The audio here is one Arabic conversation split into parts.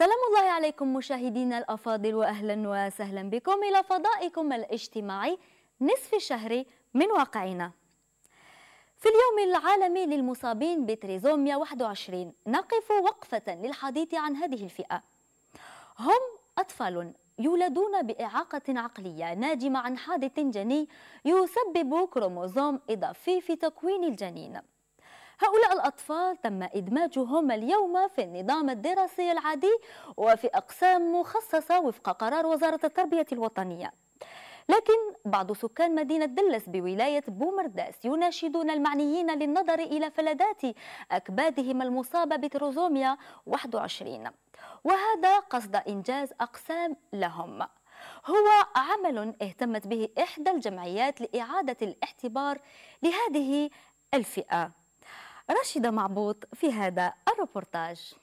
سلام الله عليكم مشاهدينا الأفاضل، وأهلا وسهلا بكم إلى فضائكم الاجتماعي نصف الشهر من واقعنا. في اليوم العالمي للمصابين بتريزوميا 21 نقف وقفة للحديث عن هذه الفئة. هم أطفال يولدون بإعاقة عقلية ناجمة عن حادث جني يسبب كروموزوم إضافي في تكوين الجنين. هؤلاء الأطفال تم إدماجهم اليوم في النظام الدراسي العادي وفي أقسام مخصصة وفق قرار وزارة التربية الوطنية. لكن بعض سكان مدينة دلس بولاية بومرداس يناشدون المعنيين للنظر إلى فلذات أكبادهم المصابة بتريزوميا 21، وهذا قصد إنجاز أقسام لهم. هو عمل اهتمت به إحدى الجمعيات لإعادة الاعتبار لهذه الفئة. راشدة معبوط في هذا الروبورتاج.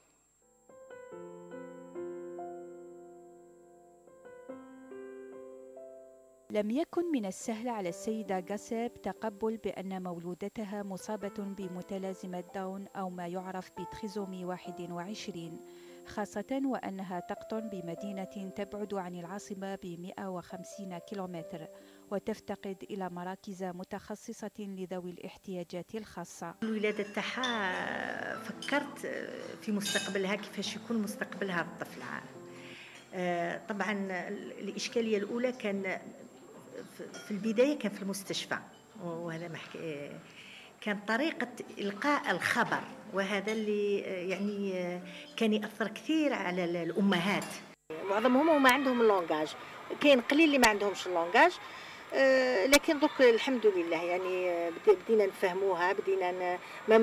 لم يكن من السهل على السيدة غاسيب تقبل بأن مولودتها مصابة بمتلازمة داون أو ما يعرف بتريزومي 21، خاصة وأنها تقطن بمدينة تبعد عن العاصمة ب 150 كيلومتر وتفتقد إلى مراكز متخصصة لذوي الاحتياجات الخاصة. الولادة تاعها فكرت في مستقبلها، كيفاش يكون مستقبلها الطفلة. طبعا الإشكالية الأولى كان في البداية كان في المستشفى، وهذا كان طريقة إلقاء الخبر، وهذا اللي يعني كان يأثر كثير على الأمهات. معظمهم ما عندهم اللونجاج، كاين قليل اللي ما عندهمش اللونجاج، لكن دوك الحمد لله يعني بدينا نفهموها، بدينا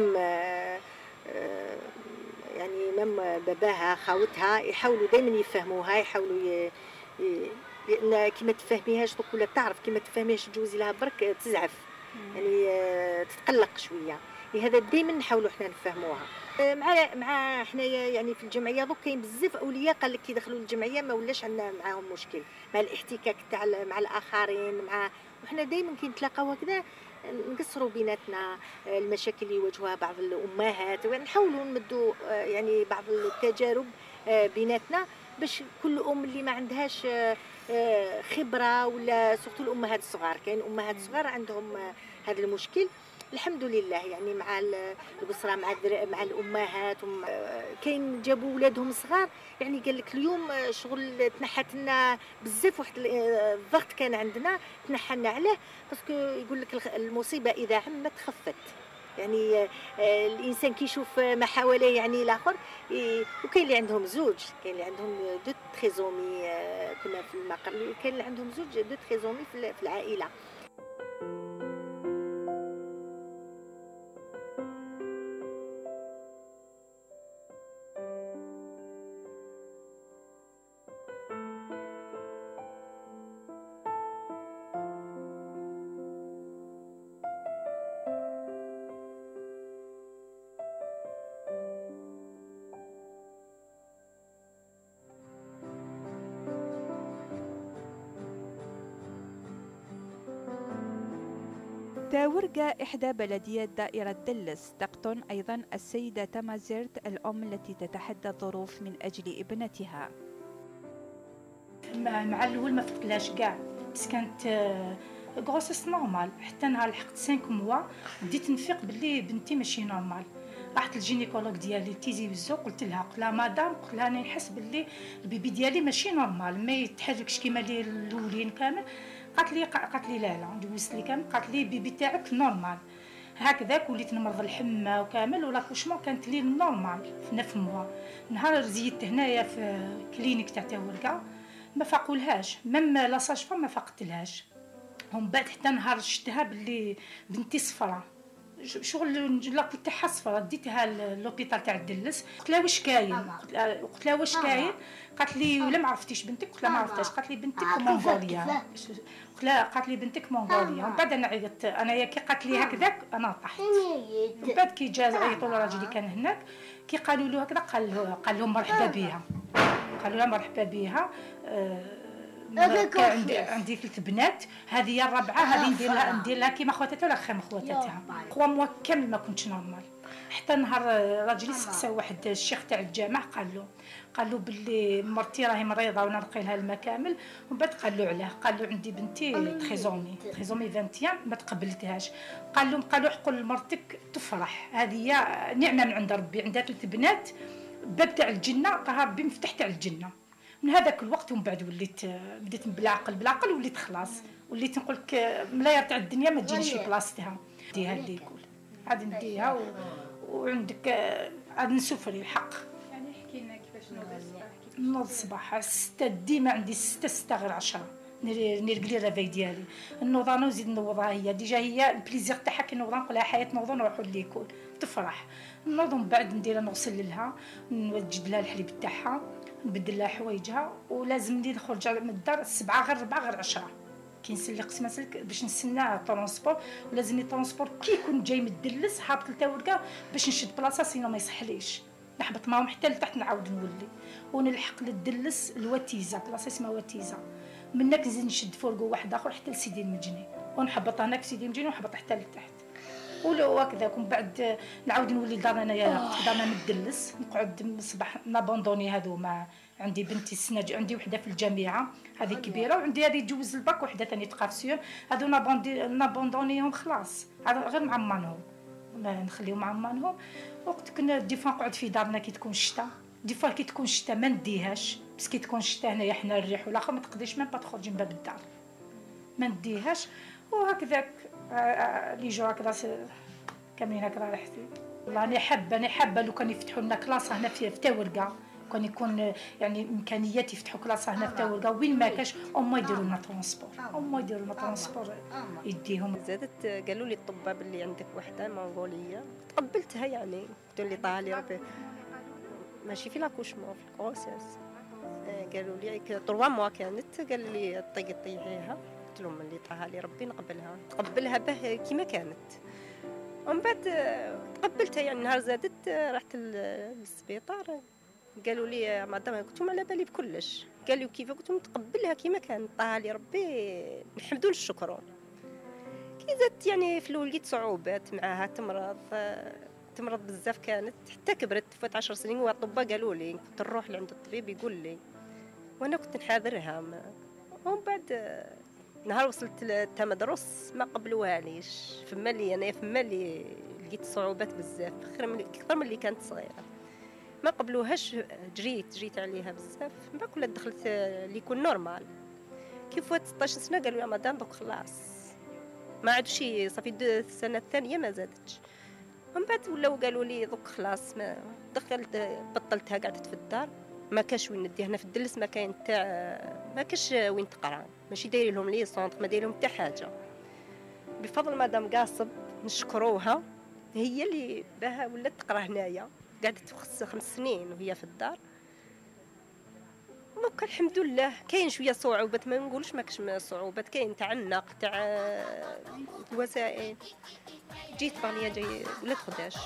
يعني باباها خاوتها يحاولوا دائما يفهموها، يحاولوا لان كي ما تفهميهاش دوك ولا تعرف كي ما تفهميهاش تجوزي لها برك تزعف، يعني تتقلق شويه. لهذا دائما نحاولوا احنا نفهموها. مع حنايا يعني في الجمعيه دوك كاين بزاف اولياء قال لك كي دخلوا الجمعيه ما ولاش عندنا معاهم مشكل مع الاحتكاك تاع مع الاخرين، وحنا دائما كي نتلاقاو هكذا نقصروا بيناتنا المشاكل اللي يواجهوها بعض الامهات، ونحاولوا نمدوا يعني بعض التجارب بيناتنا باش كل ام اللي ما عندهاش خبره، ولا سورتو الامهات الصغار، كاين امهات صغار عندهم هذا المشكل. الحمد لله يعني مع الأسرة مع الأمهات كاين جابوا ولادهم صغار، يعني قال لك اليوم شغل تنحت لنا بزاف، واحد الضغط كان عندنا تنحى لنا عليه، باسكو يقول لك المصيبة إذا عمت خفت. يعني الإنسان كيشوف ما حواليه يعني الآخر، وكاين اللي عندهم زوج، كاين اللي عندهم دو تريزومي، كنا في المقر كاين اللي عندهم زوج دو تريزومي في العائلة. تاورقة إحدى بلديات دائرة دلس تقطن أيضا السيدة تمازيرت، الأم التي تتحدى الظروف من أجل ابنتها. مع الأول ما فقتلاش كاع، بس كانت غروسيس نورمال، حتى نهار لحقت 5 موا بديت نفيق باللي بنتي ماشي نورمال. رحت للجينيكولوج ديالي تيزي بزو، قلت لها مدام، قلت لها انا نحس باللي البيبي ديالي ماشي نورمال، ما يتحركش كيما لي الاولين كامل. قالت لي لا دوزت لي كامل، قالت لي البيبي تاعك نورمال. هكذاك وليت نمرض الحمى وكامل، ولاكوشمون كانت لي نورمال في 9 موا. نهار زيدت هنايا في كلينيك تاع تاورقة ما فاقولهاش، ميم لا ساج-فام ما فاقتلهاش. ومن بعد حتى نهار شفتها باللي بنتي صفرا، شغل لاكو تاعها صفرا، ديتها لوبيتال تاع دلس. قلت لها واش كاين، قلت لها واش كاين، قالت لي ولا ما عرفتيش بنتك، قلت لها ما عرفتهاش، قالت لي بنتك مونغوليا، قلت لها قالت لي بنتك مونغوليا. ومن بعد انا عيطت، انا كي قالت لي هكذاك انا طحت. من بعد كي جا عيطوا للراجل اللي كان هناك، كي قالوا له هكذا قال لهم مرحبا بها، قالوا لها مرحبا بها. عندي 3 بنات، هذه هي الرابعه، هذه ندير لها كيما خواتاتها ولا خير من خواتاتها. 3 موا كامل ما كنتش نورمال، حتى نهار راجلي سقسى واحد الشيخ تاع الجامع قال له باللي مرتي راهي مريضه وانا نقي لها الماء كامل. ومن بعد قال له علاه، قال له عندي بنتي تريزومي 21 ما تقبلتهاش. قال له قول لمرتك تفرح، هذه هي نعمه من عند ربي، عندها 3 بنات، باب تاع الجنه راه ربي مفتح تاع الجنه. من هذاك الوقت ومن بعد بديت بالعقل وليت خلاص، وليت نقول لك ملاير تاع الدنيا ما تجينيش في بلاصتها، نديها اللي يقول عاد نديها وعندك عاد نسوفري الحق. يعني احكي لنا كيفاش نوض الصباح 6 ديما عندي 6 غير 10 نرقلي الرافاي ديالي، نوض انا وزيد نوضها هي ديجا هي البليزير تاعها كي نوض نقول لها حياه نوض نروحوا ليكول تفرح. نوض من بعد ندير نغسل لها نوجد لها الحليب تاعها نبدل لها حوايجها، ولازم نخرج من الدار 7 غير 4 غير 10 كي نسلي قسمه سلك باش نستنى طرونسبور، ولازمني طرونسبور كي يكون جاي مدلس هابط لتاورقه باش نشد بلاصه سينو ما يصحليش، نحبط معاهم حتى لتحت نعاود نولي ونلحق للدلس الوتيزه بلاصه اسمها وتيزه، من هناك نزيد نشد فورقو واحد اخر حتى لسيدي المجني ونحبط هناك سيدي المجني ونحبط حتى لتحت ولو هكذاك. ومن بعد نعاود نولي لدارنا انايا دارنا ندلس نقعد من الصباح نابوندوني. هذو ما عندي بنتي السنه عندي وحده في الجامعه هذه كبيره، وعندي هذه تجوز الباك وحده ثاني تقافسيون، هذو نابوندونيهم خلاص غير مع مانهم نخليهم مع مانهم. وقت كنا ديفا نقعد في دارنا كي تكون الشتاء، ديفا كي تكون الشتاء ما نديهاش بس كي تكون الشتاء هنايا حنا الريح والاخر ما تقدريش ما تخرجي من باب الدار ما نديهاش. وهكذاك لي جو هكذا كاملين هكذا ريحتي. والله انا حابه لو كان يفتحوا لنا كلاصه هنا في تاورقه، كان يكون يعني امكانيات يفتحوا كلاصه هنا في تاورقه وين ما كاش اما يديروا لنا ترونسبور يديهم. زادت قالوا لي الطباب اللي عندك وحده مونغوليه تقبلتها، يعني قلت لي طالي ربي ماشي في لاكوشمون في الكروسيس، قالوا لي 3 موا كانت، قال لي طيحيها، قلت لهم اللي طاها لي ربي نقبلها به كيما كانت. ومن بعد تقبلتها، يعني نهار زادت رحت للسبيطار قالوا لي مدام، قلت لهم على بالي بكلش، قالوا كيف، قلت لهم تقبلها كيما كانت طاها لي ربي نحمدوا الشكر. كي زادت يعني في الاول لقيت صعوبات معاها، تمرض بزاف كانت حتى كبرت فات 10 سنين، والاطباء قالوا لي كنت نروح لعند الطبيب يقول لي وانا كنت نحاذرها. ومن بعد نهار وصلت للتمدرس ما قبلوهاليش، فما لي لقيت صعوبات بزاف اكثر من اللي كانت صغيره، ما قبلوهاش. جريت عليها بزاف، من بعد كل دخلت اللي يكون نورمال. كيف فات 16 سنه قالوا يا مدام دوك خلاص ما عادش صافي السنه الثانيه ما زادتش. ومن بعد ولاو قالوا لي دوك خلاص ما دخلت بطلتها، قعدت في الدار ما كاش وين نديها هنا في الدلس، ما كاين تاع ما كاش وين تقرا، ماشي داير لهم لي سونطر، ما داير لهم حتى حاجه. بفضل مدام قاصب نشكروها، هي اللي باها ولات تقرا هنايا، قعدت 5 سنين وهي في الدار. دوك الحمد لله كاين شويه صعوبات، ما نقولش ما كاش صعوبات، كاين تاع النقل تاع الوسائل. جيت باليا جاي ولا تخداش.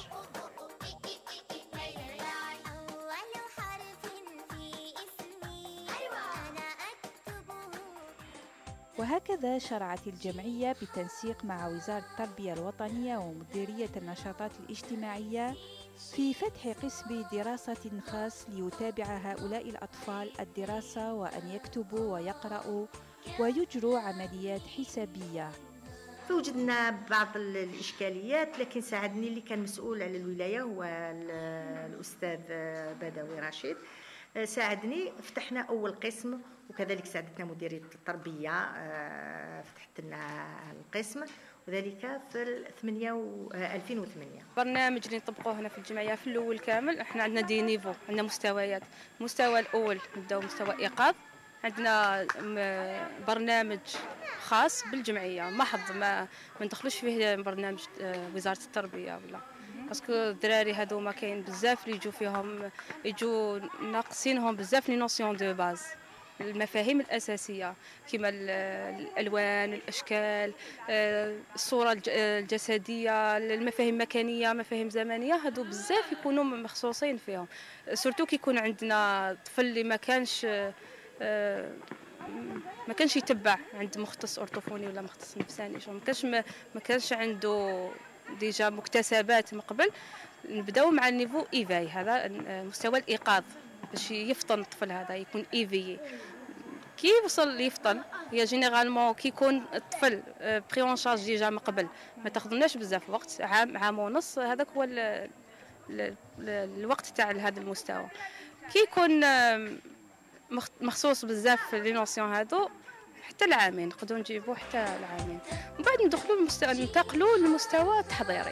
وهكذا شرعت الجمعية بالتنسيق مع وزارة التربية الوطنية ومديرية النشاطات الاجتماعية في فتح قسم دراسة خاص ليتابع هؤلاء الأطفال الدراسة وأن يكتبوا ويقرأوا ويجروا عمليات حسابية. فوجدنا بعض الإشكاليات، لكن ساعدني اللي كان مسؤول على الولاية هو الأستاذ بدوي رشيد، ساعدني. فتحنا أول قسم، وكذلك ساعدتنا مديرية التربية فتحت لنا القسم، وذلك في 2008. برنامج اللي نطبقوه هنا في الجمعية في الأول كامل، احنا عندنا دي نيفو، عندنا مستويات. المستوى الأول نبداو مستوى إيقاظ، عندنا برنامج خاص بالجمعية محض ما ندخلوش فيه برنامج وزارة التربية ولا، باسكو الدراري هذوما كاين بزاف اللي يجوا ناقصينهم بزاف لي نوسيون دو باز، المفاهيم الأساسية كما الألوان، الأشكال، الصورة الجسدية، المفاهيم المكانية، مفاهيم زمنية، هادو بزاف يكونوا مخصوصين فيهم. سورتو كي يكون عندنا طفل اللي ما كانش ما كانش يتبع عند مختص اورتوفوني ولا مختص نفساني، ما كانش عنده ديجا مكتسبات من قبل. نبداو مع النيفو ايفاي، هذا مستوى الايقاظ باش يفطن الطفل، هذا يكون ايفيي. كي يوصل يفطن، هي جينيرالمون كي يكون الطفل بري اون شارج ديجا من قبل، ما تاخذناش بزاف وقت، عام ونص، هذاك هو الوقت تاع هذا المستوى. كي يكون مخصوص بزاف في لي نوسيون هادو، حتى العامين نقدروا نجيبوه حتى العامين، ومن بعد ننتقلوا للمستوى التحضيري.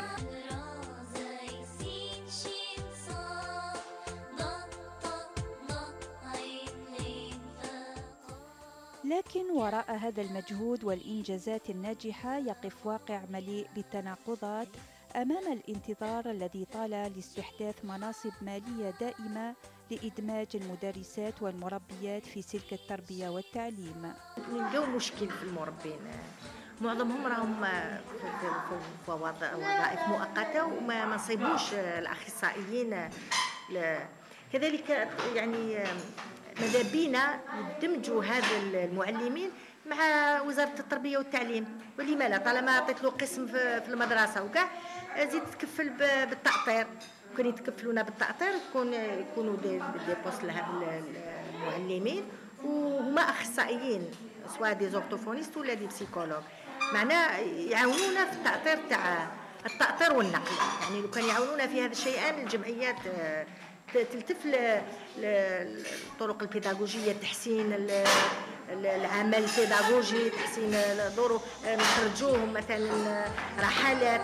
لكن وراء هذا المجهود والإنجازات الناجحة يقف واقع مليء بالتناقضات أمام الانتظار الذي طال لاستحداث مناصب مالية دائمة لإدماج المدرسات والمربيات في سلك التربية والتعليم. نلقاو مشكل في المربين، معظمهم راهم في وظائف مؤقتة وما نصيبوش الأخصائيين. كذلك يعني ماذا بينا يدمجوا هذا المعلمين مع وزارة التربية والتعليم، ولما لا؟ طالما عطيت له قسم في المدرسة وكاع، زيد تكفل بالتأطير. كون يتكفلونا بالتأطير يكونوا دي بوست لهاد المعلمين، وهما أخصائيين سواء دي زورتوفونيست ولا دي بسيكولوج، معناه يعاونونا في التأطير تاع التأطير والنقل. يعني لو كان يعاونونا في هذا الشيئان، الجمعيات تلتف الطرق البيداغوجية، تحسين العمل البيداغوجي، تحسين دوره، نخرجوهم مثلا رحلات.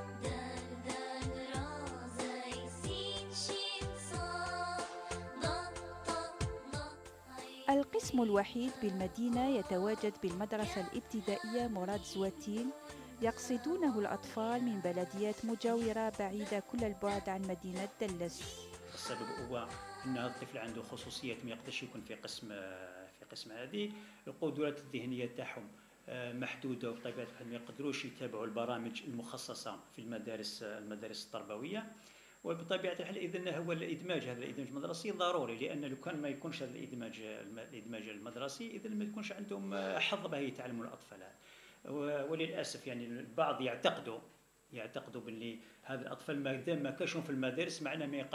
القسم الوحيد بالمدينة يتواجد بالمدرسة الابتدائية مراد زواتين، يقصدونه الأطفال من بلديات مجاورة بعيدة كل البعد عن مدينة دلس. السبب هو ان هذا الطفل عنده خصوصيات، ما يقدرش يكون في قسم هذه. القدرات الذهنيه تاعهم محدوده، وبطبيعه الحال ما يقدروش يتابعوا البرامج المخصصه في المدارس التربويه. وبطبيعه الحال اذا هو الادماج، هذا الادماج المدرسي ضروري، لان لو كان ما يكونش هذا الادماج المدرسي، اذا ما يكونش عندهم حظ باه يتعلموا الاطفال. وللاسف يعني البعض يعتقدوا باللي هذا الاطفال ما دام ما كانش في المدارس معناه ما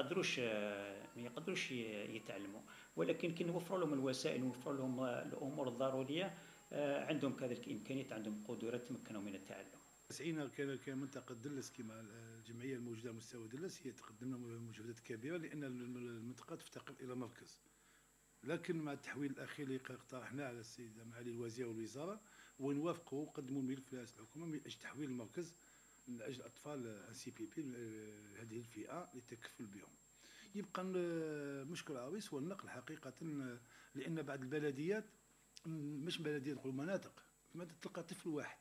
يقدروش يتعلموا، ولكن كي نوفروا لهم الوسائل، نوفروا لهم الامور الضروريه، عندهم كذلك الامكانيات، عندهم قدرات تمكنهم من التعلم. سعينا كمنطقه دلس كما الجمعيه الموجوده على مستوى دلس هي تقدم لنا مجهودات كبيره، لان المنطقه تفتقر الى مركز. لكن مع التحويل الاخير اللي اقترحناه على السيده معالي الوزير والوزاره، ونوافقوا وقدموا الملف لرئاسه الحكومه من اجل تحويل المركز من اجل الاطفال سي بي بي هذه الفئه للتكفل بهم. يبقى مشكل عويص هو النقل حقيقه، لان بعض البلديات، مش بلديات نقول مناطق، تلقى طفل واحد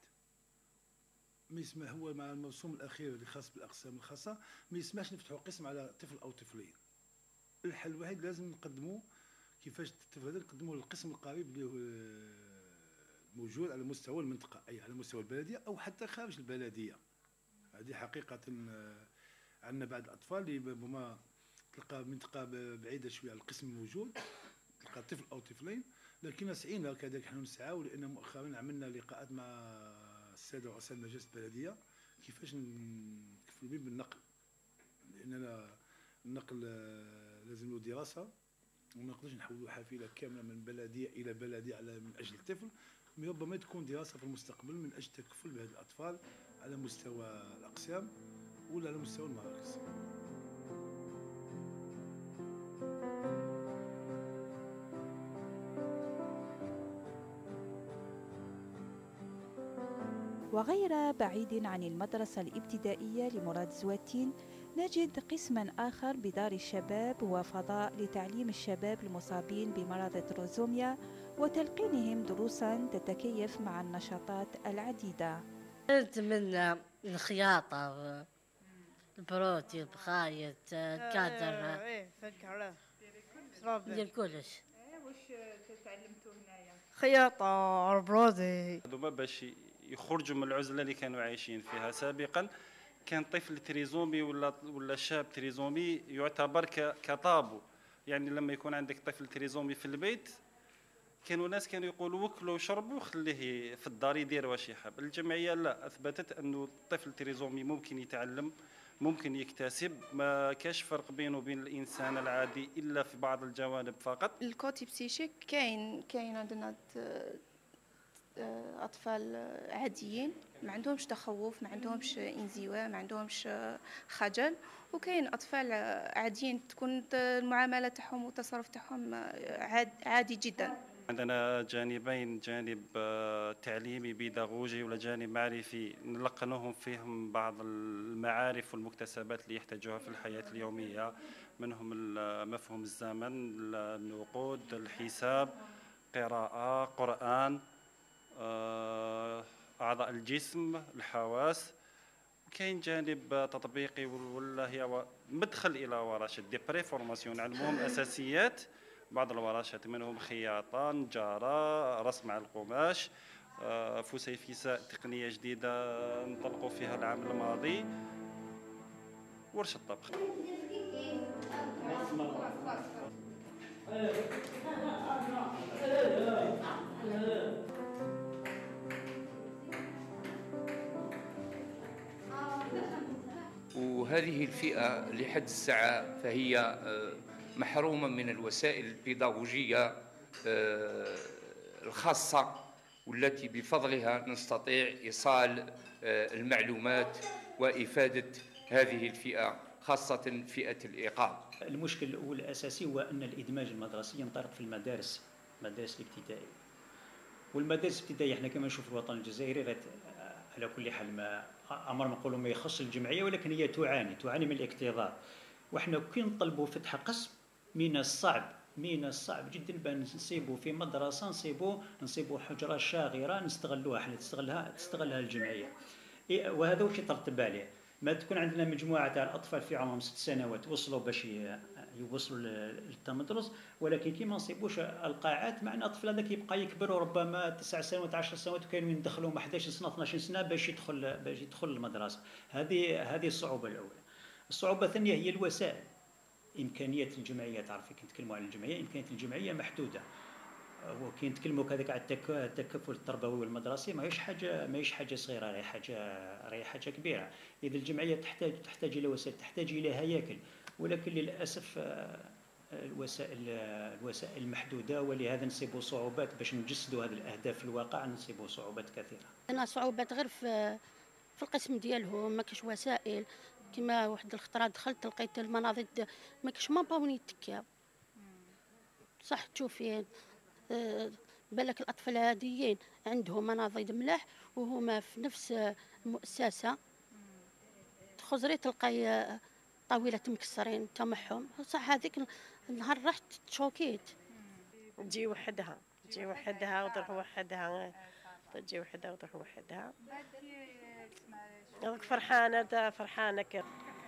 ما يسمى، هو مع المرسوم الاخير اللي خاص بالاقسام الخاصه ما يسمحش نفتحوا قسم على طفل او طفلين. الحل الوحيد لازم نقدموا كيفاش الطفل هذا نقدموا للقسم القريب اللي هو موجود على مستوى المنطقه، اي على مستوى البلديه او حتى خارج البلديه. هذه حقيقه عندنا بعض الاطفال اللي ربما تلقى منطقه بعيده شويه على القسم الموجود، تلقى طفل او طفلين. لكن سعينا كذلك نحن نسعاو، لان مؤخرا عملنا لقاءات مع الساده رؤساء المجالس البلديه كيفاش نكفلوا بهم بالنقل، لاننا النقل لازم له دراسه، وما نقدرش نحولوا حافله كامله من بلديه الى بلديه من اجل الطفل. ربما تكون دراسه في المستقبل من اجل تكفل بهذه الاطفال على مستوى الاقسام ولا على مستوى المراكز. وغير بعيد عن المدرسة الابتدائية لمراد زواتين، نجد قسما آخر بدار الشباب وفضاء لتعليم الشباب المصابين بمرض التروزوميا وتلقينهم دروسا تتكيف مع النشاطات العديدة. من الخياطة، البروتي، البخايط، الكادر، ندير كلش. واش تعلمتوا هنايا؟ خياطة، البروتي. هذوما باش يخرجوا من العزله اللي كانوا عايشين فيها سابقا. كان طفل تريزومي ولا شاب تريزومي يعتبر كطابو، يعني لما يكون عندك طفل تريزومي في البيت كانوا ناس كانوا يقولوا وكلوا وشربوا وخليه في الدار يدير واش يحب. الجمعيه لا، اثبتت انه الطفل تريزومي ممكن يتعلم، ممكن يكتسب، ما كاش فرق بينه وبين الانسان العادي الا في بعض الجوانب فقط. الكوتي بسيشيك كاين عندنا اطفال عاديين ما عندهمش تخوف، ما عندهمش انزواء، ما عندهمش خجل، وكاين اطفال عاديين تكون المعامله تاعهم والتصرف تاعهم عادي جدا. عندنا جانبين، جانب تعليمي بيداغوجي ولا جانب معرفي نلقنوهم فيهم بعض المعارف والمكتسبات اللي يحتاجوها في الحياة اليومية، منهم مفهوم الزمن، النقود، الحساب، قراءة، قرآن، أعضاء الجسم، الحواس. كاين جانب تطبيقي ولا هي مدخل إلى ورشة دي بري فورماسيون، نعلموهم أساسيات بعض الورشات، منهم خياطة، نجارة، رسم على القماش، فسيفساء تقنية جديدة نطلقوا فيها العام الماضي، ورشة طبخ. وهذه الفئة لحد الساعة فهي محرومة من الوسائل البيداغوجية الخاصة والتي بفضلها نستطيع إيصال المعلومات وإفادة هذه الفئة، خاصة فئة الإيقاظ. المشكل الأول الأساسي هو أن الإدماج المدرسي ينطلق في المدارس الابتدائية. والمدارس الابتدائية احنا كما نشوف في الوطن الجزائري على كل حال ما أمر نقولوا ما يخص الجمعية، ولكن هي تعاني من الاكتظاظ. وإحنا كي نطلبوا فتح قسم من الصعب جدا بان نصيبوا في مدرسة، نصيبوا حجرة شاغرة نستغلوها احنا، تستغلها الجمعية. وهذا وش يترتب عليه؟ ما تكون عندنا مجموعة تاع الأطفال في عمرهم 6 سنوات وصلوا باش يوصلوا للتمدرس، ولكن كي ما نصيبوش القاعات، مع ان الطفل هذاك يبقى يكبر وربما 9 سنوات 10 سنوات، وكانوا يدخلوا 11 سنة 12 سنة باش يدخل المدرسة. هذه الصعوبة الأولى. الصعوبة الثانية هي الوسائل. إمكانية الجمعية، تعرفي كي نتكلموا على الجمعية، إمكانية الجمعية محدودة. وكي نتكلموا كذلك على التكفل التربوي والمدرسي ماهيش حاجة صغيرة، راهي حاجة كبيرة. إذا الجمعية تحتاج إلى وسائل، تحتاج إلى هياكل، ولكن للأسف الوسائل محدودة، ولهذا نصيبوا صعوبات باش نجسدوا هذه الأهداف في الواقع، نصيبوا صعوبات كثيرة. أنا صعوبات غير في القسم ديالهم، ما كاش وسائل. كما واحد الخطرة دخلت لقيت المناضد ما كاش ما باوني يتكاو. صح تشوفين بالك الأطفال هاديين عندهم مناضد ملاح وهما في نفس المؤسسة، تخزري تلقاي طاولة مكسرين تمحهم. صح هذيك النهار رحت تشوكيت. تجي وحدها وتروح وحدها، تجي وحدها وتروح وحدها. فرحانة كيف.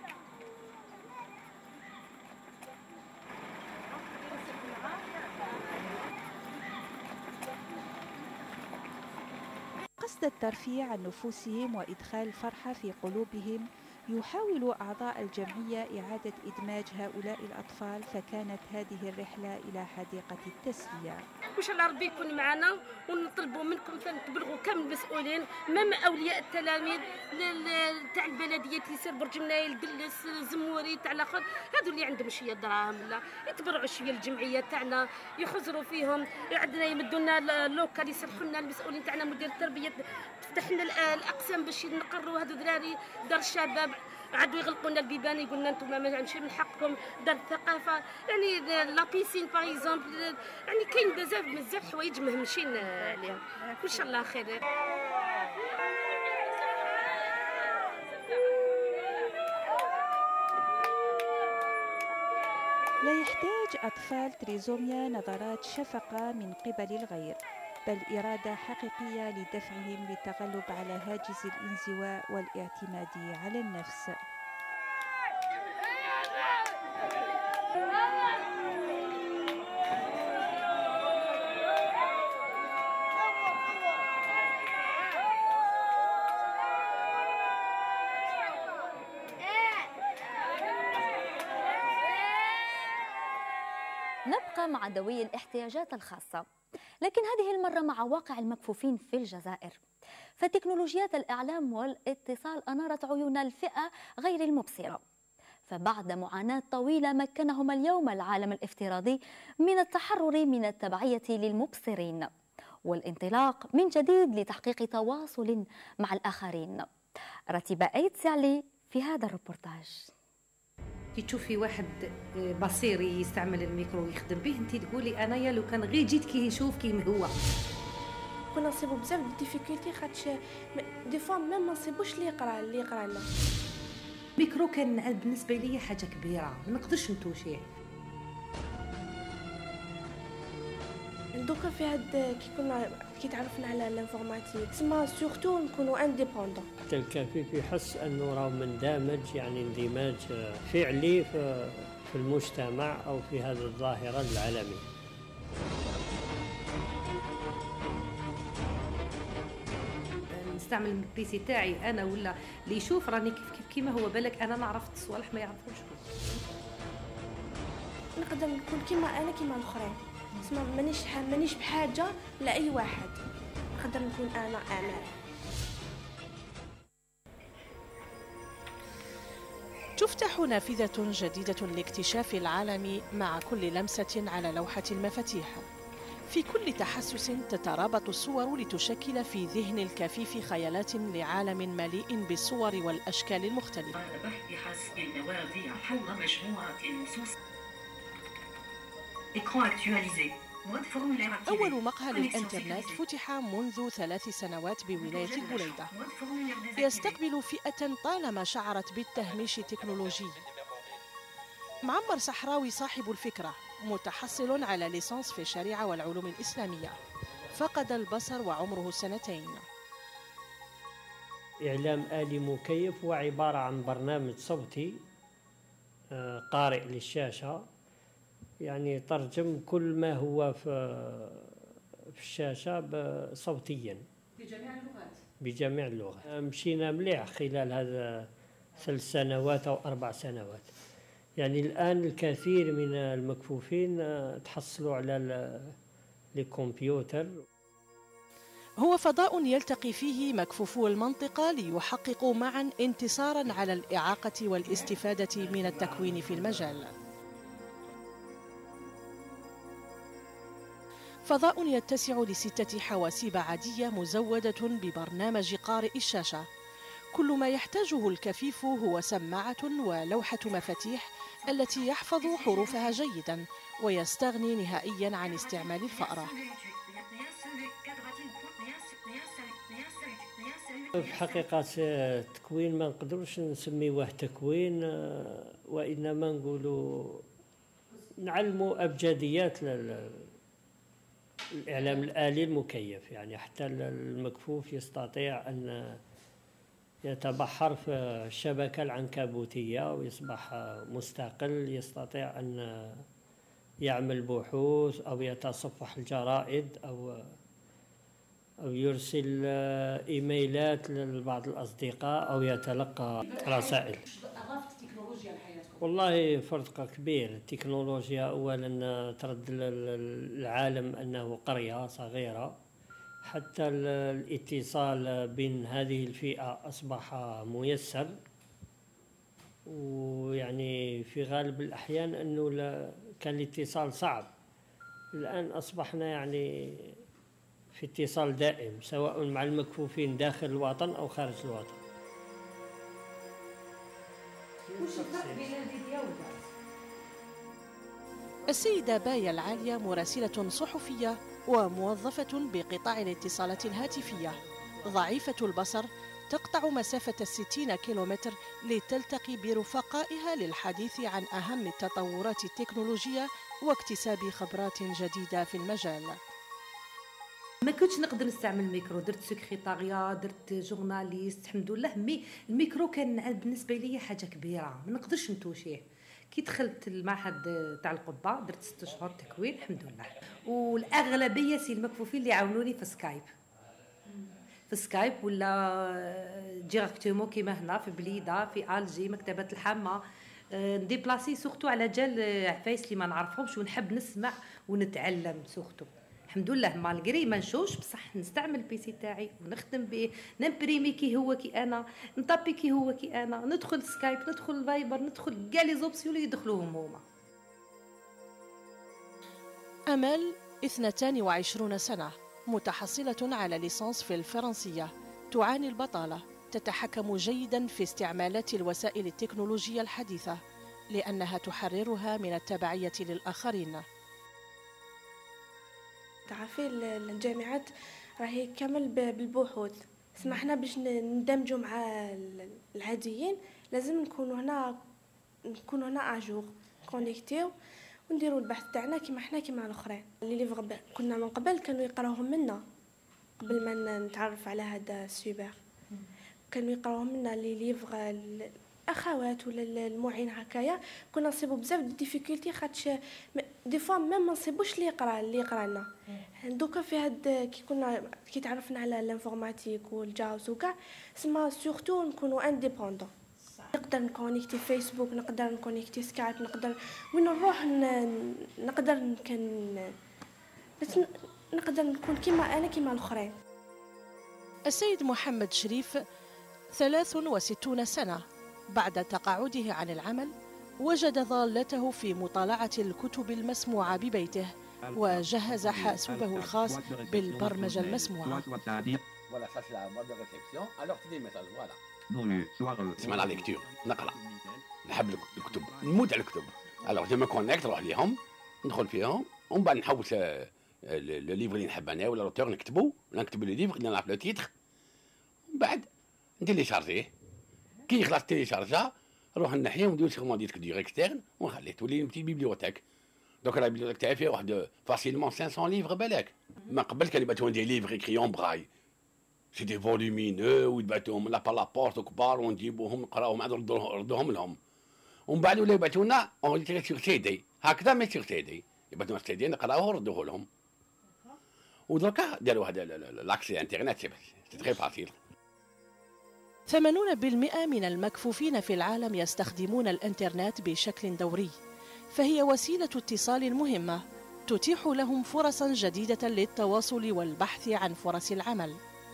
قصد الترفيه عن نفوسهم وإدخال الفرحة في قلوبهم، يحاول أعضاء الجمعية إعادة إدماج هؤلاء الأطفال، فكانت هذه الرحلة إلى حديقة التسلية. وإن شاء الله ربي يكون معنا، ونطلبوا منكم تبلغوا كامل المسؤولين، مام أولياء التلاميذ تاع البلدية يسير برج منايل، الدلس، الزموري تاع الآخر، هذو اللي عندهم شوية دراهم لا يتبرعوا شوية الجمعية تاعنا، يخزروا فيهم، عندنا يمدوا لنا اللوكال، يسرحوا لنا المسؤولين تاعنا، مدير التربية تفتح لنا الأقسام باش نقروا هذو دراري، دار الشباب عادوا يغلقوا لنا البيبان، يقول لنا انتم ماشي من حقكم، دار الثقافه، يعني لا بيسين باغ اكزومبل، يعني كاين بزاف حوايج مهمشين عليهم. ان شاء الله خير. لا يحتاج أطفال تريزوميا نظرات شفقة من قبل الغير، بل إرادة حقيقية لدفعهم للتغلب على هاجس الانزواء والاعتماد على النفس. نبقى مع ذوي الاحتياجات الخاصة. لكن هذه المرة مع واقع المكفوفين في الجزائر. فتكنولوجيات الإعلام والاتصال أنارت عيون الفئة غير المبصرة. فبعد معاناة طويلة مكنهم اليوم العالم الافتراضي من التحرر من التبعية للمبصرين والانطلاق من جديد لتحقيق تواصل مع الآخرين. رتيبة أيد سعلي في هذا الروبورتاج. كي تشوفي واحد بصير يستعمل الميكرو ويخدم به، انت تقولي انايا لو كان غير جيت كي يشوف كيما هو. كنا نصيبو بزاف ديفيكولتي خاطش دي فوا ميم ما نصيبوش اللي يقرا لنا. الميكرو كان بالنسبه لي حاجه كبيره ما نقدرش نتوشيه. دوكا في هاد كي تعرفنا على الانفورماتيك تسمى سورتو نكونوا انديبوندون. حتى الكفيف يحس انه راه مندمج، يعني اندماج فعلي في المجتمع او في هذه الظاهره العالميه. نستعمل البيسي تاعي انا ولا اللي يشوف راني كيف كيما هو، بالك انا نعرف الصوالح ما يعرفوش. نقدر نكون كيما انا كيما الاخرين، اسمع مانيش بحاجه لاي واحد، نقدر نكون انا اعمال. تفتح نافذة جديدة لاكتشاف العالم مع كل لمسة على لوحة المفاتيح. في كل تحسس تترابط الصور لتشكل في ذهن الكفيف خيالات لعالم مليء بالصور والأشكال المختلفة. بحسب المواضيع حول مجموعة النصوص. أول مقهى للإنترنت فتح منذ 3 سنوات بولاية البليدة، يستقبل فئة طالما شعرت بالتهميش التكنولوجي. معمر صحراوي صاحب الفكرة متحصل على ليسانس في الشريعة والعلوم الإسلامية، فقد البصر وعمره 2 سنين. إعلام آلي مكيف هو عبارة عن برنامج صوتي قارئ للشاشة، يعني ترجم كل ما هو في الشاشة صوتيا بجميع اللغات. مشينا مليح خلال هذا 3 سنوات أو 4 سنوات. يعني الآن الكثير من المكفوفين تحصلوا على الكمبيوتر. هو فضاء يلتقي فيه مكفوفو المنطقة ليحققوا معا انتصارا على الإعاقة والاستفادة من التكوين في المجال. فضاء يتسع ل6 حواسيب عادية مزودة ببرنامج قارئ الشاشة. كل ما يحتاجه الكفيف هو سماعة ولوحة مفاتيح التي يحفظ حروفها جيدا ويستغني نهائيا عن استعمال الفأرة. في حقيقة التكوين ما نقدروش نسميوه تكوين، وإنما نقولوا نعلموا أبجديات الإعلام الآلي المكيف. يعني حتى المكفوف يستطيع أن يتبحر في الشبكة العنكبوتية ويصبح مستقل، يستطيع أن يعمل بحوث أو يتصفح الجرائد أو يرسل إيميلات لبعض الأصدقاء أو يتلقى رسائل. والله فرق كبير. التكنولوجيا أولا ترد العالم أنه قرية صغيرة، حتى الاتصال بين هذه الفئة أصبح ميسر، ويعني في غالب الأحيان أنه كان الاتصال صعب. الآن أصبحنا يعني في اتصال دائم سواء مع المكفوفين داخل الوطن أو خارج الوطن. السيدة باية العالية مراسلة صحفية وموظفة بقطاع الاتصالات الهاتفية، ضعيفة البصر، تقطع مسافة 60 كيلومتر لتلتقي برفقائها للحديث عن أهم التطورات التكنولوجية واكتساب خبرات جديدة في المجال. ما كنتش نقدر نستعمل الميكرو، درت سكرتاريا، درت جورناليست، الحمد لله. مي الميكرو كان بالنسبه لي حاجه كبيره ما نقدرش نتوشيه. كي دخلت المعهد تاع القبه درت 6 شهور تكوين الحمد لله. والاغلبيه سي المكفوفين اللي عاونوني في سكايب ولا ديريكتومون كيما هنا في بليده في الجي مكتبه الحامه. نديبلاسي سورتو على جال عفايس اللي ما نعرفهمش ونحب نسمع ونتعلم سورتو. الحمد لله مالغري ما نشوفش بصح نستعمل البيسي تاعي ونخدم به، نمبريمي كي هو كي انا، نطابي كي هو كي انا، ندخل سكايب، ندخل فايبر، ندخل كاع لي زوبسيون اللي يدخلوهم هما. أمل 22 سنة، متحصلة على ليسانس في الفرنسية، تعاني البطالة، تتحكم جيدا في استعمالات الوسائل التكنولوجية الحديثة لأنها تحررها من التبعية للآخرين. تعرفي الجامعات راهي كامل بالبحوث، سمحنا باش ندمجوا مع العاديين لازم نكونوا هنا اجور كونيكتيو ونديروا البحث تاعنا كيما حنا كيما الاخرين. اللي ليفغ كنا من قبل كانوا يقراوهم منا قبل ما نتعرف على هذا السوبر، كانوا يقراوهم منا لي ليفغ الاخوات ولا المعين هكايا، كنا نصيبوا بزاف ديفيكولتي خاطش دي فوا ميم ما نصيبوش اللي يقرا لنا. دوكا في هاد كي تعرفنا على الانفورماتيك والجاوز وكاع سما سورتو نكونوا انديبوندون، نقدر نكونيكتي فيسبوك، نقدر نكونيكتي سكايب، نقدر وين نروح نقدر نكون كيما انا كيما الاخرين. السيد محمد شريف 63 سنة، بعد تقاعده عن العمل وجد ضالته في مطالعة الكتب المسموعة ببيته، وجهز حاسوبه الخاص بالبرمجة المسموعة. اسمها لا ليكتور، نقرا، نحب الكتب، نموت على الكتب. الوغ جو مو كونيكت نروح ليهم ندخل فيهم ومن بعد نحوس لو ليفر اللي نحب انا ولا روتور نكتبو لي ليفر اللي نعرف لو تيتر، ومن بعد نديليشارجيه. كي يخلص تيليشارجا نروح نحيه وندير سيغمون ديسك دير اكسترن ونخليه تولي بتي بيبليوتيك. دوك لا بيبليوتيك تاعي فيها واحد فاسيلمون 500 ليفر بالك. ما قبل كان يبعثون دي ليفر اكريون براي، سي دي فولومينو ويبعثوهم لا بورت كبار ونجيبوهم نقراوهم عاد نردوهم لهم. ومن بعد ولا يبعثونا اونجيتري سيغ سي دي هكذا، ما سيغ سي دي يبعثونا سي دي نقراوه ونردوه لهم. ودركا داروا هذا لاكسي انترنت سي تري فاسيل. 80% من المكفوفين في العالم يستخدمون الانترنت بشكل دوري، فهي وسيلة اتصال مهمة تتيح لهم فرصا جديدة للتواصل والبحث عن فرص العمل.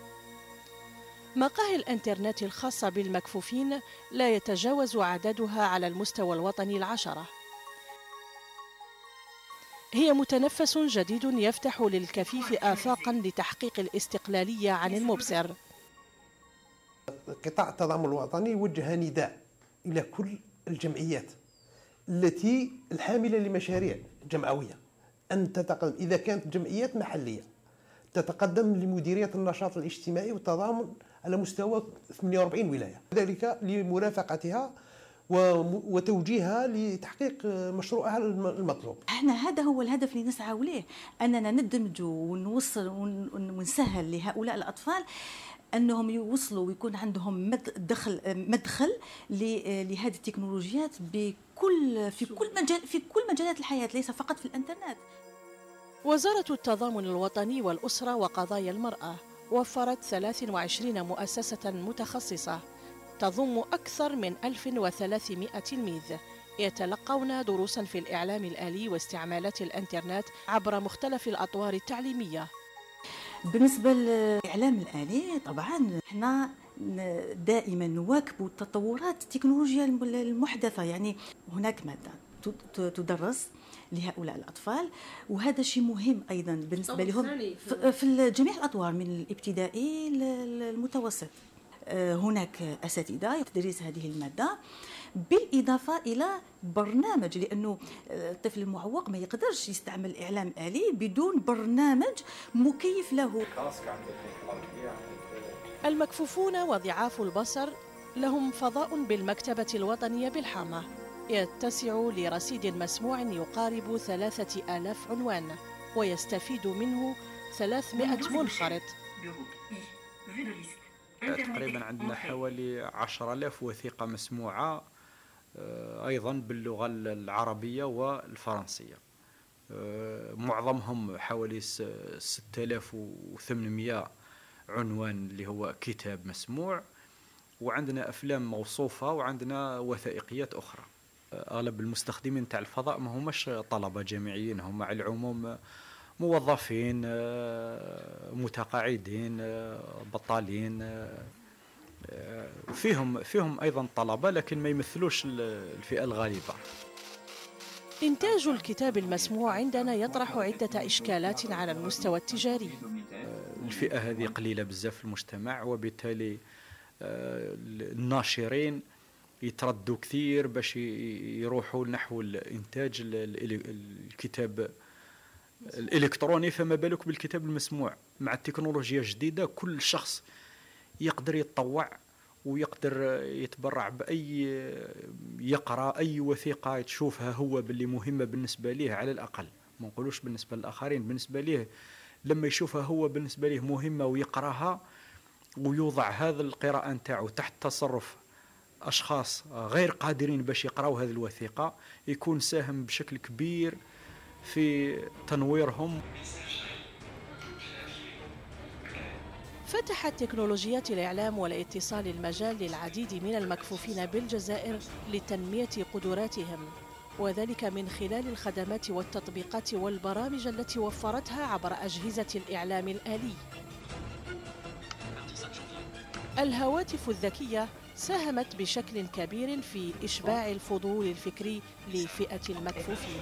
مقاهي الانترنت الخاصة بالمكفوفين لا يتجاوز عددها على المستوى الوطني 10. هي متنفس جديد يفتح للكفيف آفاقا لتحقيق الاستقلالية عن المبصر. قطاع التضامن الوطني وجه نداء إلى كل الجمعيات التي الحاملة لمشاريع جمعوية أن تتقدم، إذا كانت جمعيات محلية تتقدم لمديرية النشاط الاجتماعي والتضامن على مستوى 48 ولاية، ذلك لمرافقتها وتوجيهها لتحقيق مشروعها المطلوب. احنا هذا هو الهدف اللي نسعى إليه، أننا ندمج ونوصل ونسهل لهؤلاء الأطفال أنهم يوصلوا ويكون عندهم مدخل لهذه التكنولوجيات في كل مجالات الحياة، ليس فقط في الإنترنت. وزارة التضامن الوطني والأسرة وقضايا المرأة وفرت 23 مؤسسة متخصصة تضم أكثر من 1300 تلميذ يتلقون دروسا في الإعلام الآلي واستعمالات الإنترنت عبر مختلف الأطوار التعليمية. بالنسبة للإعلام الآلي طبعا احنا دائما نواكب تطورات التكنولوجيا المحدثة، يعني هناك مادة تدرس لهؤلاء الأطفال وهذا شيء مهم أيضا بالنسبة لهم في جميع الأطوار من الابتدائي للمتوسط. هناك أساتذة تدريس هذه المادة بالإضافة إلى برنامج، لأنه الطفل المعوق ما يقدرش يستعمل الإعلام الآلي بدون برنامج مكيف له. المكفوفون وضعاف البصر لهم فضاء بالمكتبة الوطنية بالحامة يتسع لرصيد مسموع يقارب 3000 عنوان ويستفيد منه 300 منخرط. تقريبا عندنا حوالي 10,000 وثيقة مسموعة أيضا باللغة العربية والفرنسية، معظمهم حوالي 6800 عنوان اللي هو كتاب مسموع، وعندنا أفلام موصوفة وعندنا وثائقيات أخرى. أغلب المستخدمين تاع الفضاء ما هماش طلبة جامعيين، هم على العموم موظفين، متقاعدين، بطالين، فيهم أيضا طلبة لكن ما يمثلوش الفئة الغالبة. إنتاج الكتاب المسموع عندنا يطرح عدة إشكالات على المستوى التجاري. الفئة هذه قليلة بزاف في المجتمع، وبالتالي الناشرين يتردوا كثير باش يروحوا نحو الإنتاج الكتاب الإلكتروني، فما بالك بالكتاب المسموع. مع التكنولوجيا الجديدة كل شخص يقدر يتطوع ويقدر يتبرع بأي، يقرأ أي وثيقة تشوفها هو باللي مهمة بالنسبة ليه، على الأقل ما نقولوش بالنسبة للآخرين، بالنسبة ليه لما يشوفها هو بالنسبة ليه مهمة ويقرأها، ويوضع هذا القراءة نتاعو تحت تصرف أشخاص غير قادرين باش يقرأوا هذه الوثيقة، يكون ساهم بشكل كبير في تنويرهم. فتحت تكنولوجيات الإعلام والاتصال المجال للعديد من المكفوفين بالجزائر لتنمية قدراتهم، وذلك من خلال الخدمات والتطبيقات والبرامج التي وفرتها عبر أجهزة الإعلام الآلي. الهواتف الذكية ساهمت بشكل كبير في إشباع الفضول الفكري لفئة المكفوفين.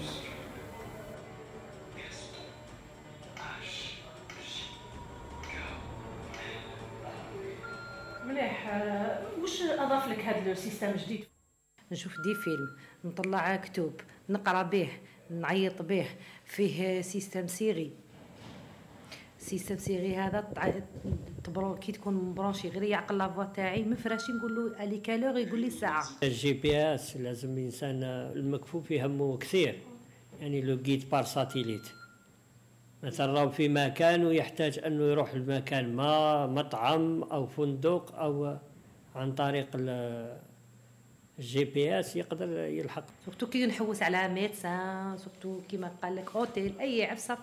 مليح. واش اضاف لك هذا السيستم الجديد؟ نشوف دي فيلم، نطلع كتب، نقرا به، نعيط به. فيه سيستم صيغي. سيستم صيغي هذا كي تكون مبرونشي غير يعقل لافوا تاعي من فراشي نقول له الي كالور يقول لي الساعه. الجي بي اس لازم الانسان المكفوف يهمه كثير، يعني لو جيد بار ساتيليت. مثلا راهو في مكان ويحتاج انه يروح لمكان ما، مطعم او فندق، او عن طريق الجي بي اس يقدر يلحق. سورتو كي نحوس على ميدسان، سورتو كيما قال لك اوتيل، اي عفسه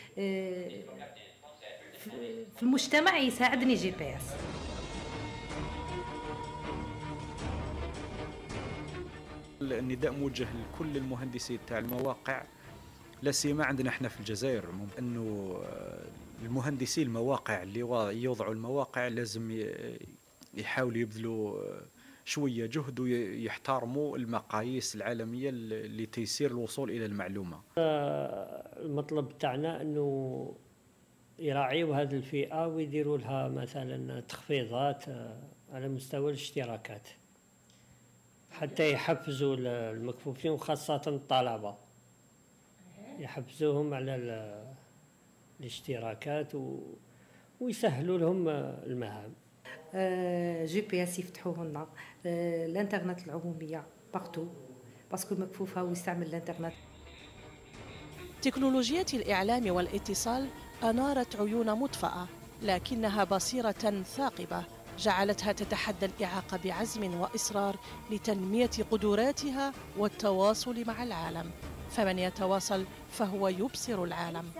في المجتمع يساعدني جي بي اس. النداء موجه لكل المهندسين تاع المواقع، لا سيما عندنا احنا في الجزائر، انه المهندسين المواقع اللي يوضعوا المواقع لازم يحاولوا يبذلوا شويه جهد ويحترموا المقاييس العالميه لتيسير الوصول الى المعلومه. المطلب تاعنا انه يراعيوا هذه الفئه ويديروا لها مثلا تخفيضات على مستوى الاشتراكات حتى يحفزوا المكفوفين، وخاصه الطلبه يحفزوهم على الاشتراكات ويسهلوا لهم المهام. جي بي اس يفتحوه لنا، الانترنت العموميه بارتو، باسكو المكفوف هو يستعمل الانترنت. تكنولوجيات الإعلام والاتصال أنارت عيون مطفأة، لكنها بصيرة ثاقبة جعلتها تتحدى الإعاقة بعزم وإصرار لتنمية قدراتها والتواصل مع العالم. فمن يتواصل فهو يبصر العالم.